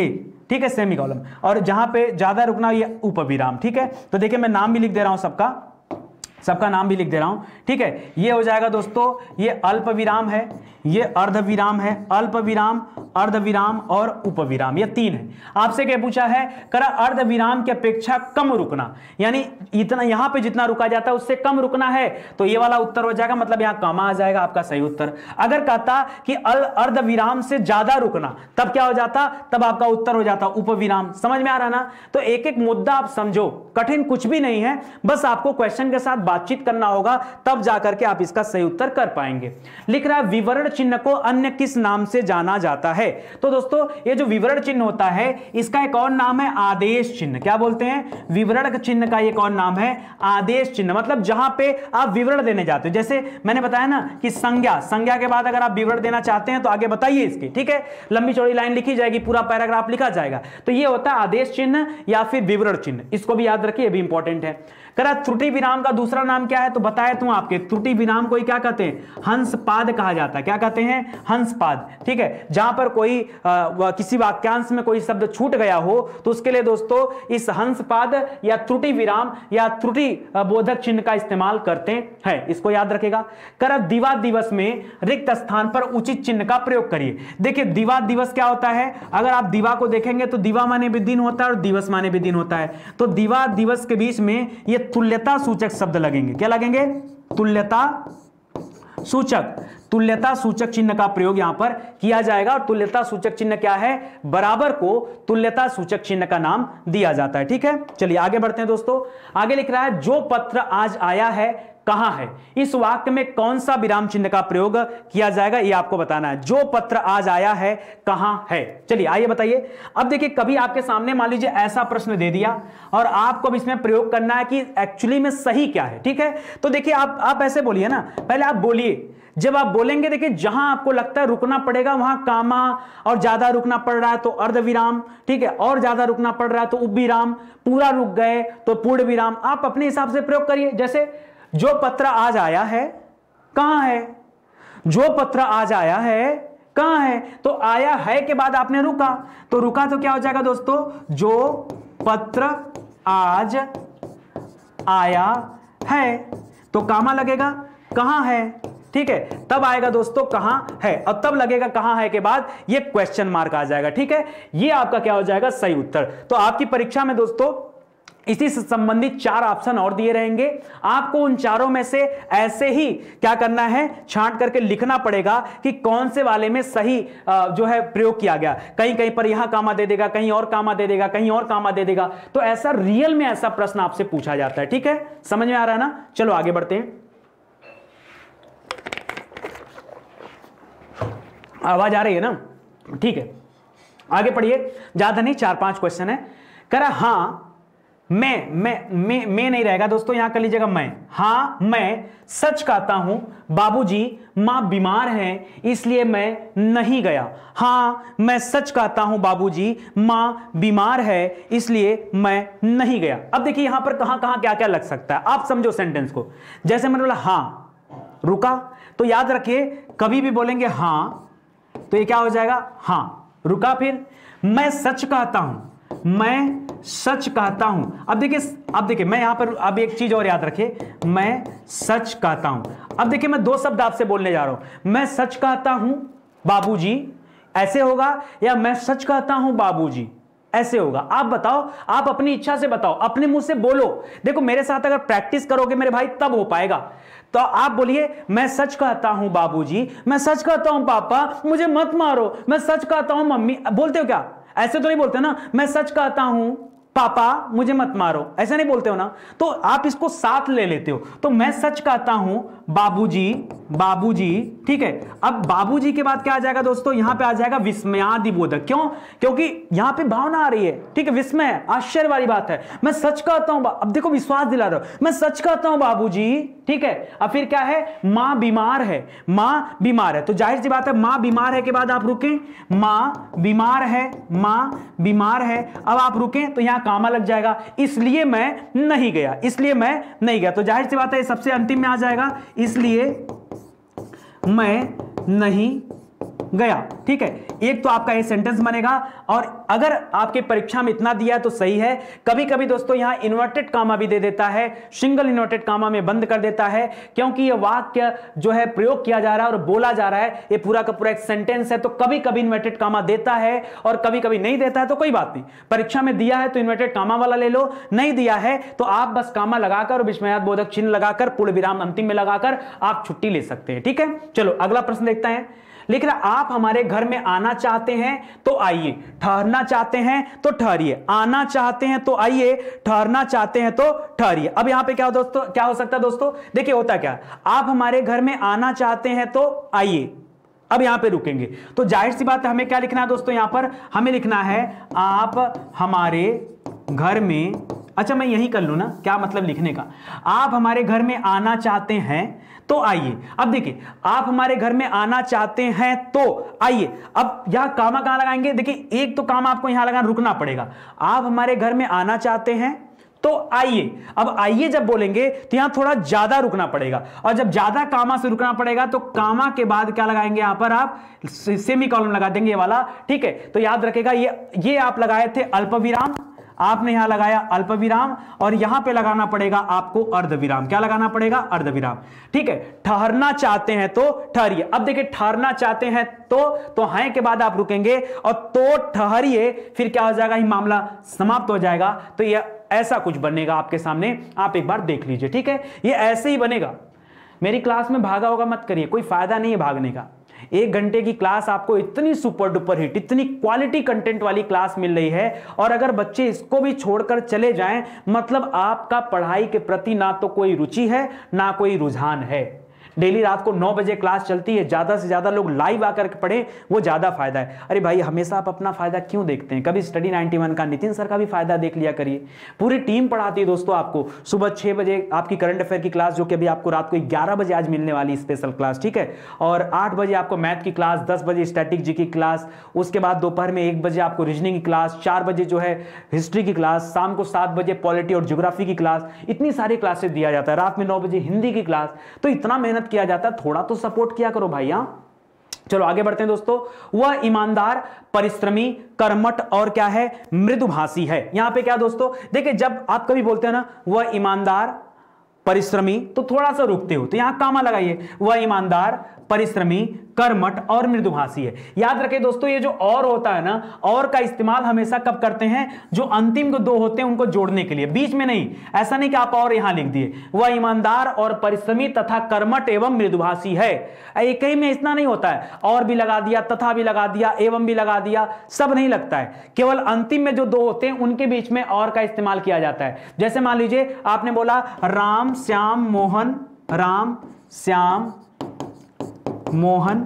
ठीक है, सेमी कॉलम, और जहां पे ज्यादा रुकना ये उपविराम। ठीक है, तो देखिए मैं नाम भी लिख दे रहा हूं, सबका सबका नाम भी लिख दे रहा हूं। ठीक है, ये हो जाएगा दोस्तों, ये अल्प विराम है, ये अर्ध विराम है, अल्प विराम, अर्ध विराम और उपविराम, ये तीन है। आपसे क्या पूछा है, करा अर्ध विराम की अपेक्षा कम रुकना, यानी इतना यहां पे जितना रुका जाता है उससे कम रुकना है, तो ये वाला उत्तर हो जाएगा, मतलब यहां कमा आ जाएगा आपका सही उत्तर। अगर कहता कि अर्ध विराम से ज्यादा रुकना, तब क्या हो जाता, तब आपका उत्तर हो जाता उपविराम। समझ में आ रहा ना? तो एक एक मुद्दा आप समझो, कठिन कुछ भी नहीं है, बस आपको क्वेश्चन के साथ बातचीत करना होगा, तब जाकर के आप इसका सही उत्तर कर पाएंगे। लिख रहा है विवरण चिन्ह को अन्य किस नाम से जाना जाता है? तो दोस्तों ये जो विवरण चिन्ह होता है इसका एक और नाम है आदेश चिन्ह। क्या बोलते हैं? विवरण चिन्ह का एक और नाम है आदेश चिन्ह, मतलब जहां पे आप विवरण देने जाते हो। जैसे मैंने बताया ना कि संज्ञा, संज्ञा के बाद अगर आप विवरण देना चाहते हैं तो आगे बताइए इसकी। ठीक है, लंबी चौड़ी लाइन लिखी जाएगी, पूरा पैराग्राफ लिखा जाएगा, तो ये होता है आदेश चिन्ह या फिर विवरण चिन्ह। इसको भी याद रखिए, ये भी इंपॉर्टेंट है। करा त्रुटि विराम का दूसरा नाम क्या है? तो बताया तुम आपके त्रुटि विराम को क्या कहते हैं? हंसपाद कहा जाता है। क्या कहते हैं? हंसपाद। ठीक है, जहां पर कोई आ, किसी वाक्यांश में कोई शब्द छूट गया हो तो उसके लिए दोस्तों इस हंसपाद या त्रुटि विराम या त्रुटि बोधक चिन्ह का इस्तेमाल करते हैं, इसको याद रखेगा। करा दिवा दिवस में रिक्त स्थान पर उचित चिन्ह का प्रयोग करिए। देखिए दिवा दिवस क्या होता है, अगर आप दिवा को देखेंगे तो दिवा माने भी दिन होता है और दिवस माने भी दिन होता है, तो दिवा दिवस के बीच में ये तुल्यता सूचक शब्द लगेंगे। क्या लगेंगे? तुल्यता सूचक, तुल्यता सूचक चिन्ह का प्रयोग यहां पर किया जाएगा। और तुल्यता सूचक चिन्ह क्या है? बराबर को तुल्यता सूचक चिन्ह का नाम दिया जाता है। ठीक है, चलिए आगे बढ़ते हैं दोस्तों। आगे लिख रहा है जो पत्र आज आया है कहां है? इस वाक्य में कौन सा विराम चिन्ह का प्रयोग किया जाएगा, ये आपको बताना है। जो पत्र आज आया है कहां है? चलिए आइए बताइए। अब देखिए कभी आपके सामने मान लीजिए ऐसा प्रश्न दे दिया और आपको अब इसमें प्रयोग करना है कि एक्चुअली में सही क्या है। ठीक है, तो देखिए आप आप ऐसे बोलिए ना, पहले आप बोलिए, जब आप बोलेंगे देखिए जहां आपको लगता है रुकना पड़ेगा वहां कामा, और ज्यादा रुकना पड़ रहा है तो अर्ध विराम, ठीक है, और ज्यादा रुकना पड़ रहा है तो उपविराम, पूरा रुक गए तो पूर्ण विराम। आप अपने हिसाब से प्रयोग करिए। जैसे जो पत्र आज आया है कहां है? जो पत्र आज आया है कहां है? तो आया है के बाद आपने रुका, तो रुका तो क्या हो जाएगा दोस्तों? जो पत्र आज आया है, तो कामा लगेगा कहां है। ठीक है, तब आएगा दोस्तों कहां है, और तब लगेगा कहां है के बाद ये क्वेश्चन मार्क आ जाएगा। ठीक है, ये आपका क्या हो जाएगा? सही उत्तर। तो आपकी परीक्षा में दोस्तों इसी से संबंधित चार ऑप्शन और दिए रहेंगे, आपको उन चारों में से ऐसे ही क्या करना है, छांट करके लिखना पड़ेगा कि कौन से वाले में सही जो है प्रयोग किया गया। कहीं कहीं पर यहां कामा दे देगा, कहीं और कामा दे देगा, कहीं और कामा दे देगा, तो ऐसा रियल में ऐसा प्रश्न आपसे पूछा जाता है। ठीक है, समझ में आ रहा है ना? चलो आगे बढ़ते हैं। आवाज आ रही है ना? ठीक है, आगे पढ़िए, ज्यादा नहीं, चार पांच क्वेश्चन है। करा हाँ मैं मैं मैं मैं नहीं रहेगा दोस्तों, यहां कर लीजिएगा मैं। हाँ मैं सच कहता हूं बाबूजी मां बीमार हैं इसलिए मैं नहीं गया। हाँ मैं सच कहता हूं बाबूजी मां बीमार है इसलिए मैं नहीं गया। अब देखिए यहां पर कहां कहां क्या क्या लग सकता है, आप समझो सेंटेंस को। जैसे मैंने बोला हाँ रुका, तो याद रखिए कभी भी बोलेंगे हाँ तो ये क्या हो जाएगा? हाँ रुका। फिर मैं सच कहता हूं, मैं सच कहता हूं। अब देखिए अब देखिए मैं यहां पर अब एक चीज और याद रखिए, मैं सच कहता हूं। अब देखिए मैं दो शब्द आपसे बोलने जा रहा हूं, मैं सच कहता हूं बाबूजी, ऐसे होगा, या मैं सच कहता हूं बाबूजी, ऐसे होगा। आप बताओ, आप अपनी इच्छा से बताओ, अपने मुंह से बोलो। देखो मेरे साथ अगर प्रैक्टिस करोगे मेरे भाई तब हो पाएगा। तो आप बोलिए मैं सच कहता हूं बाबूजी, मैं सच कहता हूं पापा मुझे मत मारो, मैं सच कहता हूं मम्मी। बोलते हो क्या? ऐसे तो नहीं बोलते ना, मैं सच कहता हूं पापा मुझे मत मारो, ऐसा नहीं बोलते हो ना। तो आप इसको साथ ले लेते हो, तो मैं सच कहता हूं बाबूजी, बाबूजी, ठीक है। अब बाबूजी के बाद क्या आ जाएगा दोस्तों? यहां पे आ जाएगा विस्मयादिबोधक। क्यों? क्योंकि यहां पे भावना आ रही है, ठीक है, विस्मय, आश्चर्य वाली बात है। मैं सच कहता हूं, अब देखो विश्वास दिला रहा हूं, मैं सच कहता हूं बाबूजी, ठीक है। अब फिर क्या है? मां बीमार है, मां बीमार है, तो जाहिर सी बात है मां बीमार है के बाद आप रुकें, मां बीमार है, मां बीमार है, अब आप रुकें तो यहां कामा लग जाएगा, इसलिए मैं नहीं गया, इसलिए मैं नहीं गया। तो जाहिर सी बात है सबसे अंतिम में आ जाएगा, इसलिए मैं नहीं गया, ठीक है। एक तो आपका ये सेंटेंस बनेगा। और अगर आपके परीक्षा में इतना दिया है तो सही है। कभी कभी दोस्तों यहां इन्वर्टेड कामा भी दे देता है, सिंगल इन्वर्टेड कामा में बंद कर देता है, क्योंकि ये वाक्य जो है प्रयोग किया जा रहा है और बोला जा रहा है, ये पूरा का पूरा एक सेंटेंस है, तो कभी कभी इन्वर्टेड कामा देता है और कभी कभी नहीं देता है, तो कोई बात नहीं। परीक्षा में दिया है तो इन्वर्टेड कामा वाला ले लो, नहीं दिया है तो आप बस कामा लगाकर और विस्मयादिबोधक बोधक चिन्ह लगाकर पूर्ण विराम अंतिम में लगाकर आप छुट्टी ले सकते हैं, ठीक है। चलो अगला प्रश्न देखते हैं। लिख रहा, आप हमारे घर में आना चाहते हैं तो आइए, ठहरना चाहते हैं तो ठहरिए। आना चाहते हैं तो आइए, ठहरना चाहते हैं तो ठहरिए। अब यहां पे क्या हो दोस्तों, क्या हो सकता है दोस्तों, देखिए होता क्या, आप हमारे घर में आना चाहते हैं तो आइए। अब यहां पे रुकेंगे तो जाहिर सी बात है हमें क्या लिखना है दोस्तों, यहां पर हमें लिखना है आप हमारे घर में, अच्छा मैं यही कर लूं ना, क्या मतलब लिखने का, आप हमारे घर में आना चाहते हैं तो आइए। अब देखिए, आप हमारे घर में आना चाहते हैं तो आइए। अब यहां कामा कहां लगाएंगे, देखिए एक तो कामा आपको यहां लगाना, रुकना पड़ेगा। आप हमारे घर में आना चाहते हैं तो आइए। अब आइए जब बोलेंगे तो यहां थोड़ा ज्यादा रुकना पड़ेगा, और जब ज्यादा कामा से रुकना पड़ेगा तो कामा के बाद क्या लगाएंगे, यहां पर आप सेमी कॉलम लगा देंगे, ये वाला, ठीक है। तो याद रखेगा, ये ये आप लगाए थे अल्प विराम, आपने यहां लगाया अल्प विराम, और यहां पे लगाना पड़ेगा आपको अर्ध विराम। क्या लगाना पड़ेगा, अर्ध विराम, ठीक है। ठहरना चाहते हैं तो ठहरिए। अब देखिए, ठहरना चाहते हैं तो तो हैं के बाद आप रुकेंगे, और तो ठहरिए, फिर क्या हो जाएगा, ये मामला समाप्त हो जाएगा। तो ये ऐसा कुछ बनेगा आपके सामने, आप एक बार देख लीजिए, ठीक है। ये ऐसे ही बनेगा। मेरी क्लास में भागा होगा मत करिए, कोई फायदा नहीं है भागने का। एक घंटे की क्लास आपको इतनी सुपर डुपर हिट, इतनी क्वालिटी कंटेंट वाली क्लास मिल रही है, और अगर बच्चे इसको भी छोड़कर चले जाएं, मतलब आपका पढ़ाई के प्रति ना तो कोई रुचि है ना कोई रुझान है। डेली रात को नौ बजे क्लास चलती है, ज्यादा से ज्यादा लोग लाइव आकर के पढ़ें, वो ज्यादा फायदा है। अरे भाई, हमेशा आप अपना फायदा क्यों देखते हैं, कभी स्टडी नाइंटी वन का नितिन सर का भी फायदा देख लिया करिए। पूरी टीम पढ़ाती है दोस्तों आपको। सुबह छह बजे आपकी करंट अफेयर की क्लास, जो कि अभी आपको रात को ग्यारह बजे आज मिलने वाली स्पेशल क्लास, ठीक है। और आठ बजे आपको मैथ की क्लास, दस बजे स्टैटिक जी की क्लास, उसके बाद दोपहर में एक बजे आपको रीजनिंग की क्लास, चार बजे जो है हिस्ट्री की क्लास, शाम को सात बजे पॉलिटी और ज्योग्राफी की क्लास। इतनी सारी क्लासेस दिया जाता है। रात में नौ बजे हिंदी की क्लास। तो इतना मेहनत किया जाता है, थोड़ा तो सपोर्ट किया करो भाई। यहां चलो आगे बढ़ते हैं दोस्तों। वह ईमानदार, परिश्रमी, कर्मठ और क्या है, मृदुभाषी है। यहां पे क्या दोस्तों, देखिए जब आप कभी बोलते हैं ना वह ईमानदार परिश्रमी, तो थोड़ा सा रुकते हो, तो यहां कामा लगाइए। वह ईमानदार, परिश्रमी, कर्मठ और मृदुभाषी है। याद रखें दोस्तों, ये जो और होता है ना, और का इस्तेमाल हमेशा कब करते हैं, जो अंतिम को दो होते हैं उनको जोड़ने के लिए, बीच में नहीं। ऐसा नहीं कि आप और यहां लिख दिए वह ईमानदार और परिश्रमी तथा कर्मठ एवं मृदुभाषी है। एक ही में इतना नहीं होता है, और भी लगा दिया, तथा भी लगा दिया, एवं भी लगा दिया, सब नहीं लगता है। केवल अंतिम में जो दो होते हैं उनके बीच में और का इस्तेमाल किया जाता है। जैसे मान लीजिए आपने बोला राम श्याम मोहन, राम श्याम मोहन,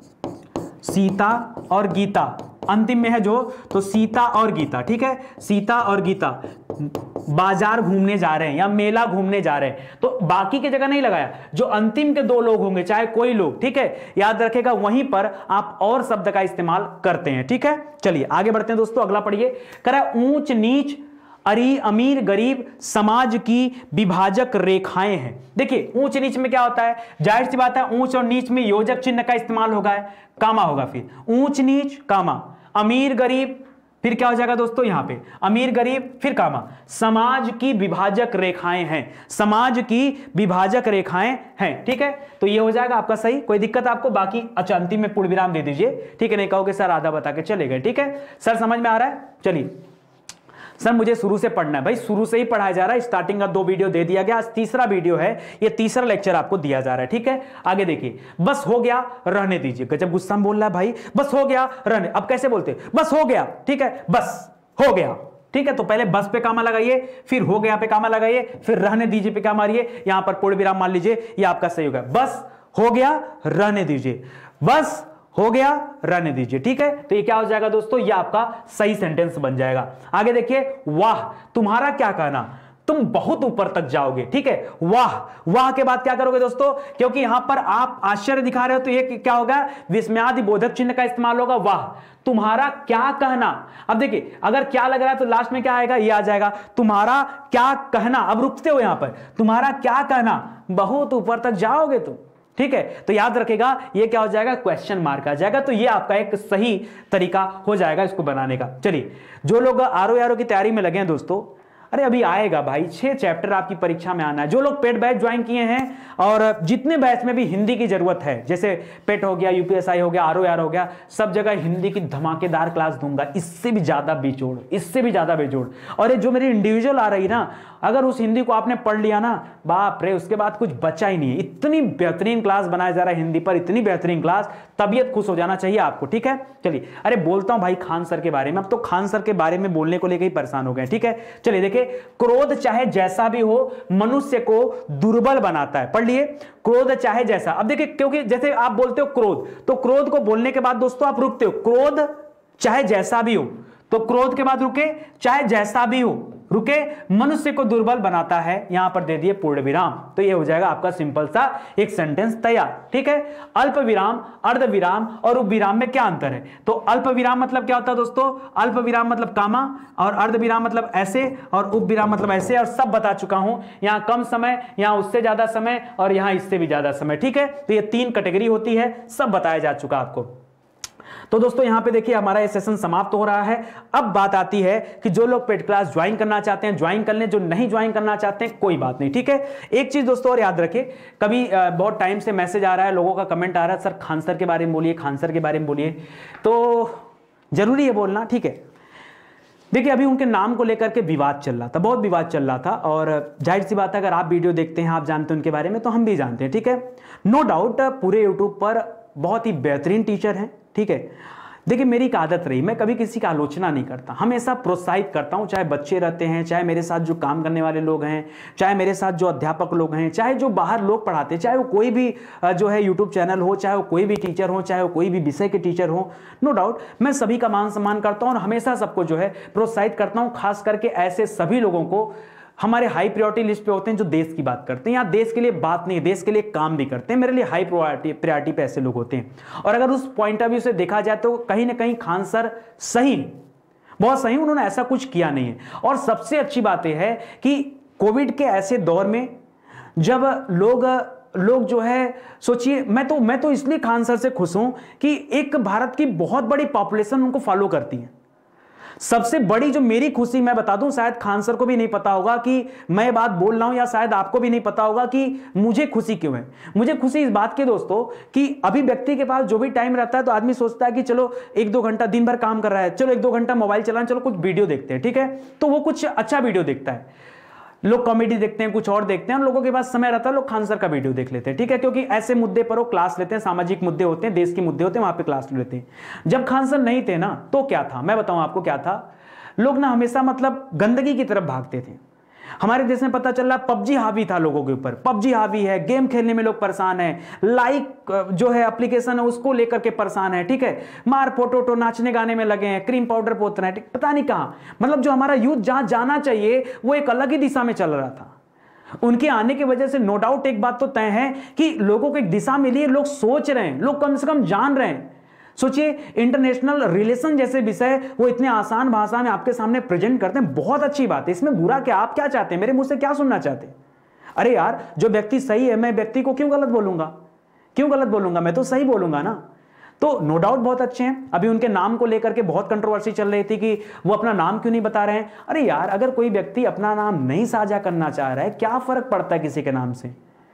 सीता और गीता, अंतिम में है जो, तो सीता और गीता, ठीक है। सीता और गीता बाजार घूमने जा रहे हैं या मेला घूमने जा रहे हैं, तो बाकी की जगह नहीं लगाया। जो अंतिम के दो लोग होंगे, चाहे कोई लोग, ठीक है, याद रखेगा, वहीं पर आप और शब्द का इस्तेमाल करते हैं, ठीक है। चलिए आगे बढ़ते हैं दोस्तों। अगला पढ़िए। करा ऊंच नीच, अरी अमीर गरीब समाज की विभाजक रेखाएं हैं। देखिए ऊंच नीच में क्या होता है, जाहिर सी बात है ऊंच और नीच में योजक चिन्ह का इस्तेमाल होगा, कामा होगा, फिर ऊंच नीच कामा, अमीर गरीब, फिर क्या हो जाएगा दोस्तों यहां पे अमीर गरीब, फिर कामा, समाज की विभाजक रेखाएं हैं, समाज की विभाजक रेखाएं हैं, ठीक है। तो ये हो जाएगा आपका सही, कोई दिक्कत आपको, बाकी अच्छा अंतिम में पूर्ण विराम दे दीजिए, ठीक है। नहीं कहोगे सर आधा बता के चले गए, ठीक है। सर समझ में आ रहा है। चलिए सर मुझे शुरू से पढ़ना है, भाई शुरू से ही पढ़ाया जा रहा है। स्टार्टिंग का दो वीडियो दे दिया गया, आज तीसरा वीडियो है, ये तीसरा लेक्चर आपको दिया जा रहा है, ठीक है। आगे देखिए, बस हो गया रहने दीजिए। गजब गुस्सा में बोल रहा है भाई, बस हो गया रहने, अब कैसे बोलते, बस हो गया, ठीक है, बस हो गया, ठीक है। तो पहले बस पे कामा लगाइए, फिर हो गया पे कामा लगाइए, फिर रहने दीजिए पे क्या मारिए, यहां पर पूर्ण विराम मान लीजिए, ये आपका सही होगा। बस हो गया रहने दीजिए, बस हो गया रहने दीजिए, ठीक है। तो ये क्या हो जाएगा दोस्तों, ये आपका सही सेंटेंस बन जाएगा। आगे देखिए, वाह तुम्हारा क्या कहना, तुम बहुत ऊपर तक जाओगे, ठीक है। वाह, वाह के बाद क्या करोगे दोस्तों, क्योंकि यहां पर आप आश्चर्य दिखा रहे हो, तो ये क्या होगा, विस्मयादिबोधक चिन्ह का इस्तेमाल होगा। वाह तुम्हारा क्या कहना। अब देखिए अगर क्या लग रहा है तो लास्ट में क्या आएगा, ये आ जाएगा, तुम्हारा क्या कहना। अब रुकते हो यहां पर, तुम्हारा क्या कहना, बहुत ऊपर तक जाओगे तुम, ठीक है, तो याद रखेगा ये क्या हो जाएगा, क्वेश्चन मार्क आ जाएगा। तो ये आपका एक सही तरीका हो जाएगा इसको बनाने का। चलिए, जो लोग आरओ आरओ की तैयारी में लगे हैं दोस्तों, अरे अभी आएगा भाई, छह चैप्टर आपकी परीक्षा में आना है। जो लोग पेट बैच ज्वाइन किए हैं और जितने बैच में भी हिंदी की जरूरत है, जैसे पेट हो गया, यूपीएसआई हो गया, आरओआर हो गया, सब जगह हिंदी की धमाकेदार क्लास दूंगा, इससे भी ज्यादा बेजोड़, इससे भी ज्यादा बेजोड़। और ये जो मेरी इंडिविजुअल आ रही ना, अगर उस हिंदी को आपने पढ़ लिया ना, बाप रे, उसके बाद कुछ बचा ही नहीं है। इतनी बेहतरीन क्लास बनाया जा रहा है हिंदी पर, इतनी बेहतरीन क्लास, तबीयत खुश हो जाना चाहिए आपको। ठीक है, चलिए, अरे बोलता हूं भाई खान सर के बारे में। अब तो खान सर के बारे में बोलने को लेकर ही परेशान हो गए। ठीक है, चलिए देखिए, क्रोध चाहे जैसा भी हो मनुष्य को दुर्बल बनाता है। पढ़ लिए, क्रोध चाहे जैसा। अब देखिए, क्योंकि जैसे आप बोलते हो क्रोध, तो क्रोध को बोलने के बाद दोस्तों आप रुकते हो, क्रोध चाहे जैसा भी हो, तो क्रोध के बाद रुके, चाहे जैसा भी हो, रुके, मनुष्य को दुर्बल बनाता है, यहां पर दे दिए पूर्ण विराम। तो ये हो जाएगा आपका सिंपल सा एक सेंटेंस तैयार। ठीक है, अल्प विराम, अर्ध विराम और उप विराम में क्या अंतर है? तो अल्प विराम मतलब क्या होता है दोस्तों? अल्प विराम मतलब कामा, और अर्ध विराम मतलब ऐसे, और उप विराम मतलब ऐसे, और सब बता चुका हूं। यहां कम समय, यहां उससे ज्यादा समय, और यहां इससे भी ज्यादा समय। ठीक है, तो ये तीन कैटेगरी होती है, सब बताया जा चुका आपको। तो दोस्तों यहां पे देखिए हमारा ये सेशन समाप्त हो रहा है। अब बात आती है कि जो लोग पेड क्लास ज्वाइन करना चाहते हैं ज्वाइन कर लें, जो नहीं ज्वाइन करना चाहते हैं कोई बात नहीं। ठीक है, एक चीज दोस्तों और याद रखिए, कभी बहुत टाइम से मैसेज आ रहा है, लोगों का कमेंट आ रहा है, सर खान सर के बारे में बोलिए, खान सर के बारे में बोलिए, तो जरूरी है बोलना। ठीक है, देखिए अभी उनके नाम को लेकर के विवाद चल रहा था, बहुत विवाद चल रहा था, और जाहिर सी बात है अगर आप वीडियो देखते हैं, आप जानते हैं उनके बारे में, तो हम भी जानते हैं। ठीक है, नो डाउट पूरे यूट्यूब पर बहुत ही बेहतरीन टीचर हैं। ठीक है, देखिए मेरी एक आदत रही, मैं कभी किसी की आलोचना नहीं करता, हमेशा प्रोत्साहित करता हूं, चाहे बच्चे रहते हैं, चाहे मेरे साथ जो काम करने वाले लोग हैं, चाहे मेरे साथ जो अध्यापक लोग हैं, चाहे जो बाहर लोग पढ़ाते हैं, चाहे वो कोई भी जो है यूट्यूब चैनल हो, चाहे वो कोई भी टीचर हो, चाहे वो कोई भी विषय के टीचर हो, नो डाउट मैं सभी का मान सम्मान करता हूं और हमेशा सबको जो है प्रोत्साहित करता हूं, खास करके ऐसे सभी लोगों को हमारे हाई प्रायोरिटी लिस्ट पे होते हैं जो देश की बात करते हैं, या देश के लिए बात नहीं, देश के लिए काम भी करते हैं। मेरे लिए हाई प्रायोरिटी प्रायोरिटी पे ऐसे लोग होते हैं। और अगर उस पॉइंट ऑफ व्यू से देखा जाए तो कहीं ना कहीं खान सर सही, बहुत सही, उन्होंने ऐसा कुछ किया नहीं है। और सबसे अच्छी बात यह है कि कोविड के ऐसे दौर में जब लोग लोग जो है, सोचिए, मैं तो मैं तो इसलिए खान सर से खुश हूं कि एक भारत की बहुत बड़ी पॉपुलेशन उनको फॉलो करती है। सबसे बड़ी जो मेरी खुशी मैं बता दूं, शायद खान सर को भी नहीं पता होगा कि मैं बात बोल रहा हूं, या शायद आपको भी नहीं पता होगा कि मुझे खुशी क्यों है। मुझे खुशी इस बात की दोस्तों कि अभी व्यक्ति के पास जो भी टाइम रहता है तो आदमी सोचता है कि चलो एक दो घंटा दिन भर काम कर रहा है, चलो एक दो घंटा मोबाइल चलाना, चलो कुछ वीडियो देखते हैं। ठीक है, तो वो कुछ अच्छा वीडियो देखता है, लोग कॉमेडी देखते हैं, कुछ और देखते हैं, लोगों के पास समय रहता है, लोग खान सर का वीडियो देख लेते हैं। ठीक है, क्योंकि ऐसे मुद्दे पर वो क्लास लेते हैं, सामाजिक मुद्दे होते हैं, देश के मुद्दे होते हैं, वहां पे क्लास लेते हैं। जब खान सर नहीं थे ना, तो क्या था मैं बताऊं आपको क्या था, लोग ना हमेशा मतलब गंदगी की तरफ भागते थे। हमारे देश में पता चल रहा पबजी हावी था लोगों के ऊपर, पबजी हावी है, गेम खेलने में लोग परेशान है, लाइक जो है एप्लीकेशन है उसको लेकर के परेशान है। ठीक है, मार फोटो टो नाचने गाने में लगे हैं, क्रीम पाउडर पोत रहे हैं, पता नहीं कहां, मतलब जो हमारा यूथ जहां जाना चाहिए वो एक अलग ही दिशा में चल रहा था। उनके आने की वजह से नो डाउट एक बात तो तय है कि लोगों को एक दिशा मिली है, लोग सोच रहे हैं, लोग कम से कम जान रहे हैं। सोचिए, इंटरनेशनल रिलेशन जैसे विषय वो इतने आसान भाषा में आपके सामने प्रेजेंट करते हैं, बहुत अच्छी बात है, इसमें बुरा क्या, आप क्या चाहते हैं, मेरे मुंह से क्या सुनना चाहते हैं? अरे यार, जो व्यक्ति सही है मैं व्यक्ति को क्यों गलत बोलूंगा, क्यों गलत बोलूंगा, मैं तो सही बोलूंगा ना। तो नो डाउट बहुत अच्छे हैं। अभी उनके नाम को लेकर के बहुत कंट्रोवर्सी चल रही थी कि वो अपना नाम क्यों नहीं बता रहे हैं। अरे यार, अगर कोई व्यक्ति अपना नाम नहीं साझा करना चाह रहा है, क्या फर्क पड़ता है किसी के नाम से?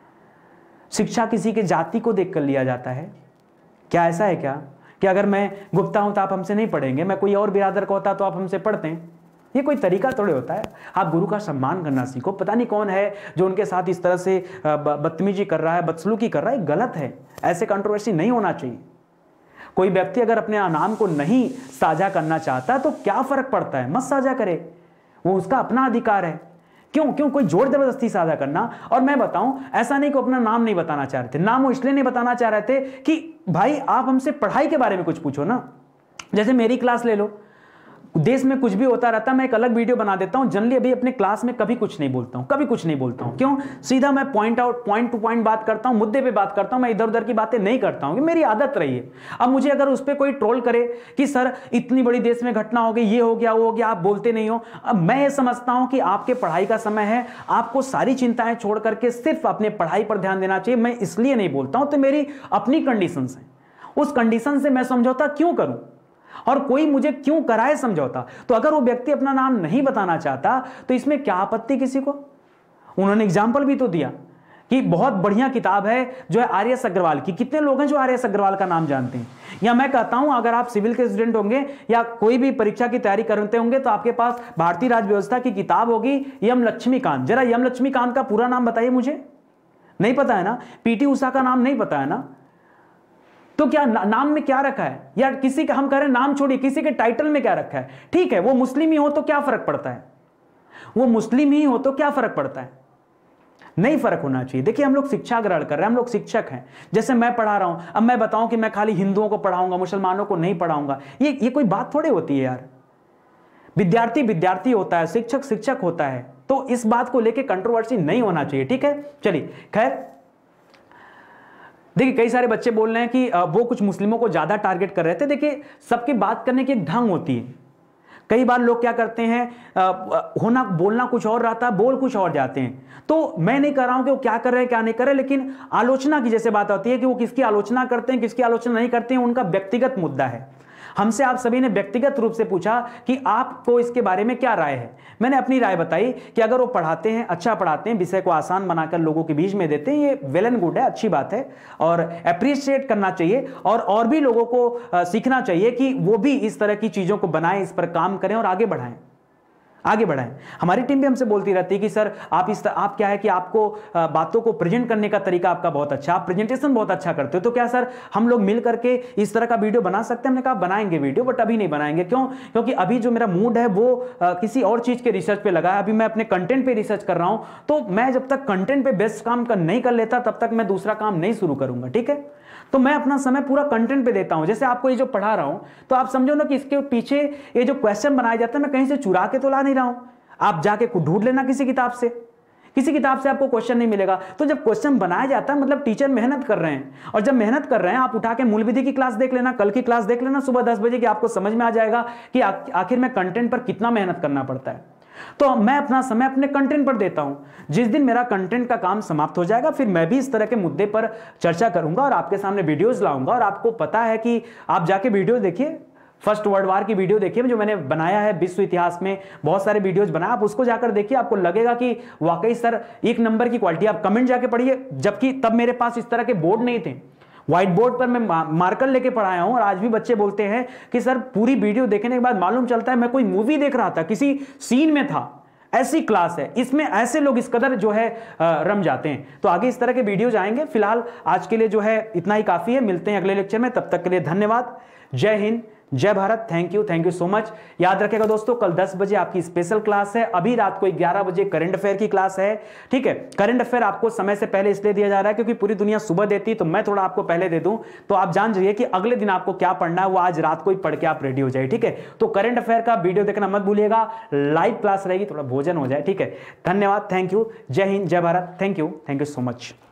शिक्षा किसी के जाति को देखकर लिया जाता है क्या? ऐसा है क्या कि अगर मैं गुप्ता हूं तो आप हमसे नहीं पढ़ेंगे, मैं कोई और बिरादर का होता तो आप हमसे पढ़ते हैं? ये कोई तरीका थोड़े होता है। आप गुरु का सम्मान करना सीखो। पता नहीं कौन है जो उनके साथ इस तरह से बदतमीजी कर रहा है, बदसलूकी कर रहा है, गलत है, ऐसे कंट्रोवर्सी नहीं होना चाहिए। कोई व्यक्ति अगर अपने नाम को नहीं साझा करना चाहता तो क्या फर्क पड़ता है, मत साझा करे, वो उसका अपना अधिकार है। क्यों क्यों कोई जोर जबरदस्ती साझा करना। और मैं बताऊं, ऐसा नहीं कि अपना नाम नहीं बताना चाह रहे थे, नाम वो इसलिए नहीं बताना चाह रहे थे कि भाई आप हमसे पढ़ाई के बारे में कुछ पूछो ना। जैसे मेरी क्लास ले लो, देश में कुछ भी होता रहता है, मैं एक अलग वीडियो बना देता हूं। जनरली अभी अपने क्लास में कभी कुछ नहीं बोलता हूं, कभी कुछ नहीं बोलता हूं। क्यों? सीधा मैं point out, point to point बात करता हूं, मुद्दे पे बात करता हूं। मैं इधर उधर की बातें नहीं करता हूं, मेरी आदत रही है। अब मुझे अगर उस पर कोई ट्रोल करे कि सर इतनी बड़ी देश में घटना हो गई, ये हो गया वो हो गया, आप बोलते नहीं हो, अब मैं ये समझता हूं कि आपके पढ़ाई का समय है, आपको सारी चिंताएं छोड़ करके सिर्फ अपने पढ़ाई पर ध्यान देना चाहिए। मैं इसलिए नहीं बोलता हूं, तो मेरी अपनी कंडीशन है, उस कंडीशन से मैं समझौता क्यों करूं और कोई मुझे क्यों कराए समझौता? तो अगर वो व्यक्ति अपना नाम नहीं बताना चाहता तो इसमें क्या आपत्ति किसी को? उन्होंने एग्जाम्पल भी तो दिया कि बहुत बढ़िया किताब है जो है आर एस अग्रवाल की। कितने लोग हैं जो आर एस अग्रवाल का नाम जानते हैं? या मैं कहता हूं अगर आप सिविल के स्टूडेंट होंगे या कोई भी परीक्षा की तैयारी करते होंगे तो आपके पास भारतीय राज्य व्यवस्था की किताब होगी यम लक्ष्मीकांत। जरा यम लक्ष्मीकांत का पूरा नाम बताइए, मुझे नहीं पता है ना? पीटी उषा का नाम नहीं पता है ना? तो क्या ना, नाम में क्या रखा है? या किसी का हम कह रहे हैं नाम छोड़िए, किसी के टाइटल में क्या रखा है? ठीक है, वो मुस्लिम ही हो तो क्या फर्क पड़ता है? वो मुस्लिम ही हो तो क्या फर्क पड़ता है? नहीं फर्क होना चाहिए। देखिए हम लोग शिक्षा ग्रहण कर रहे हैं, हम लोग शिक्षक हैं। जैसे मैं पढ़ा रहा हूं, अब मैं बताऊं कि मैं खाली हिंदुओं को पढ़ाऊंगा, मुसलमानों को नहीं पढ़ाऊंगा, ये ये कोई बात थोड़ी होती है यार। विद्यार्थी विद्यार्थी होता है, शिक्षक शिक्षक होता है, तो इस बात को लेकर कंट्रोवर्सी नहीं होना चाहिए। ठीक है, चलिए खैर। देखिए कई सारे बच्चे बोल रहे हैं कि वो कुछ मुस्लिमों को ज्यादा टारगेट कर रहे थे। देखिए सबकी बात करने की एक ढंग होती है। कई बार लोग क्या करते हैं, होना बोलना कुछ और रहता है, बोल कुछ और जाते हैं। तो मैं नहीं कह रहा हूं कि वो क्या कर रहे हैं क्या नहीं कर रहे, लेकिन आलोचना की जैसे बात होती है कि वो किसकी आलोचना करते हैं किसकी आलोचना नहीं करते हैं, उनका व्यक्तिगत मुद्दा है। हमसे आप सभी ने व्यक्तिगत रूप से पूछा कि आपको इसके बारे में क्या राय है। मैंने अपनी राय बताई कि अगर वो पढ़ाते हैं, अच्छा पढ़ाते हैं, विषय को आसान बनाकर लोगों के बीच में देते हैं, ये वेल एंड गुड है, अच्छी बात है और अप्रिशिएट करना चाहिए। और और भी लोगों को सीखना चाहिए कि वो भी इस तरह की चीजों को बनाएं, इस पर काम करें और आगे बढ़ाएं, आगे बढ़ाएं। हमारी टीम भी हमसे बोलती रहती है कि सर आप इस आप क्या है कि आपको बातों को प्रेजेंट करने का तरीका आपका बहुत अच्छा, आप प्रेजेंटेशन बहुत अच्छा करते हो, तो क्या सर हम लोग मिल करके इस तरह का वीडियो बना सकते हैं? हमने कहा बनाएंगे वीडियो, बट अभी नहीं बनाएंगे। क्यों? क्योंकि अभी जो मेरा मूड है वो आ, किसी और चीज के रिसर्च पे लगा है। अभी मैं अपने कंटेंट पे रिसर्च कर रहा हूं, तो मैं जब तक कंटेंट पे बेस्ट काम कर नहीं कर लेता तब तक मैं दूसरा काम नहीं शुरू करूंगा। ठीक है, तो मैं अपना समय पूरा कंटेंट पे देता हूं। जैसे आपको ये जो पढ़ा रहा हूं, तो आप समझो ना कि इसके पीछे ये जो क्वेश्चन बनाया जाता है मैं कहीं से चुरा के तो ला नहीं रहा हूं। आप जाके ढूंढ लेना किसी किताब से, किसी किताब से आपको क्वेश्चन नहीं मिलेगा। तो जब क्वेश्चन बनाया जाता है मतलब टीचर मेहनत कर रहे हैं, और जब मेहनत कर रहे हैं आप उठा के मूल विधि की क्लास देख लेना, कल की क्लास देख लेना सुबह दस बजे की, आपको समझ में आ जाएगा कि आखिर में कंटेंट पर कितना मेहनत करना पड़ता है। तो मैं अपना समय अपने कंटेंट पर देता हूं। जिस दिन मेरा कंटेंट का काम समाप्त हो जाएगा फिर मैं भी इस तरह के मुद्दे पर चर्चा करूंगा और आपके सामने वीडियोस लाऊंगा। और आपको पता है कि आप जाके वीडियो देखिए, फर्स्ट वर्ल्ड वार की वीडियो देखिए जो मैंने बनाया है, विश्व इतिहास में बहुत सारे वीडियोस बनाए, आप उसको जाकर देखिए, आपको लगेगा कि वाकई सर एक नंबर की क्वालिटी। आप कमेंट जाके पढ़िए, जबकि तब मेरे पास इस तरह के बोर्ड नहीं थे, व्हाइट बोर्ड पर मैं मार्कर लेके पढ़ाया हूं। और आज भी बच्चे बोलते हैं कि सर पूरी वीडियो देखने के बाद मालूम चलता है मैं कोई मूवी देख रहा था, किसी सीन में था। ऐसी क्लास है, इसमें ऐसे लोग इस कदर जो है रम जाते हैं। तो आगे इस तरह के वीडियोज आएंगे। फिलहाल आज के लिए जो है इतना ही काफी है। मिलते हैं अगले लेक्चर में, तब तक के लिए धन्यवाद। जय हिंद, जय Bharat, thank you, thank you so much. याद रखेगा दोस्तों, कल दस बजे आपकी स्पेशल क्लास है, अभी रात को ग्यारह बजे करंट अफेयर की क्लास है। ठीक है, करंट अफेयर आपको समय से पहले इसलिए दिया जा रहा है क्योंकि पूरी दुनिया सुबह देती है, तो मैं थोड़ा आपको पहले दे दूं तो आप जान जाइए कि अगले दिन आपको क्या पढ़ना है, वो आज रात को ही पढ़ के आप रेडी हो जाए। ठीक है, तो करंट अफेयर का वीडियो देखना मत भूलिएगा, लाइव क्लास रहेगी, थोड़ा भोजन हो जाए। ठीक है, धन्यवाद, थैंक यू, जय हिंद, जय Bharat, thank you, thank you so much.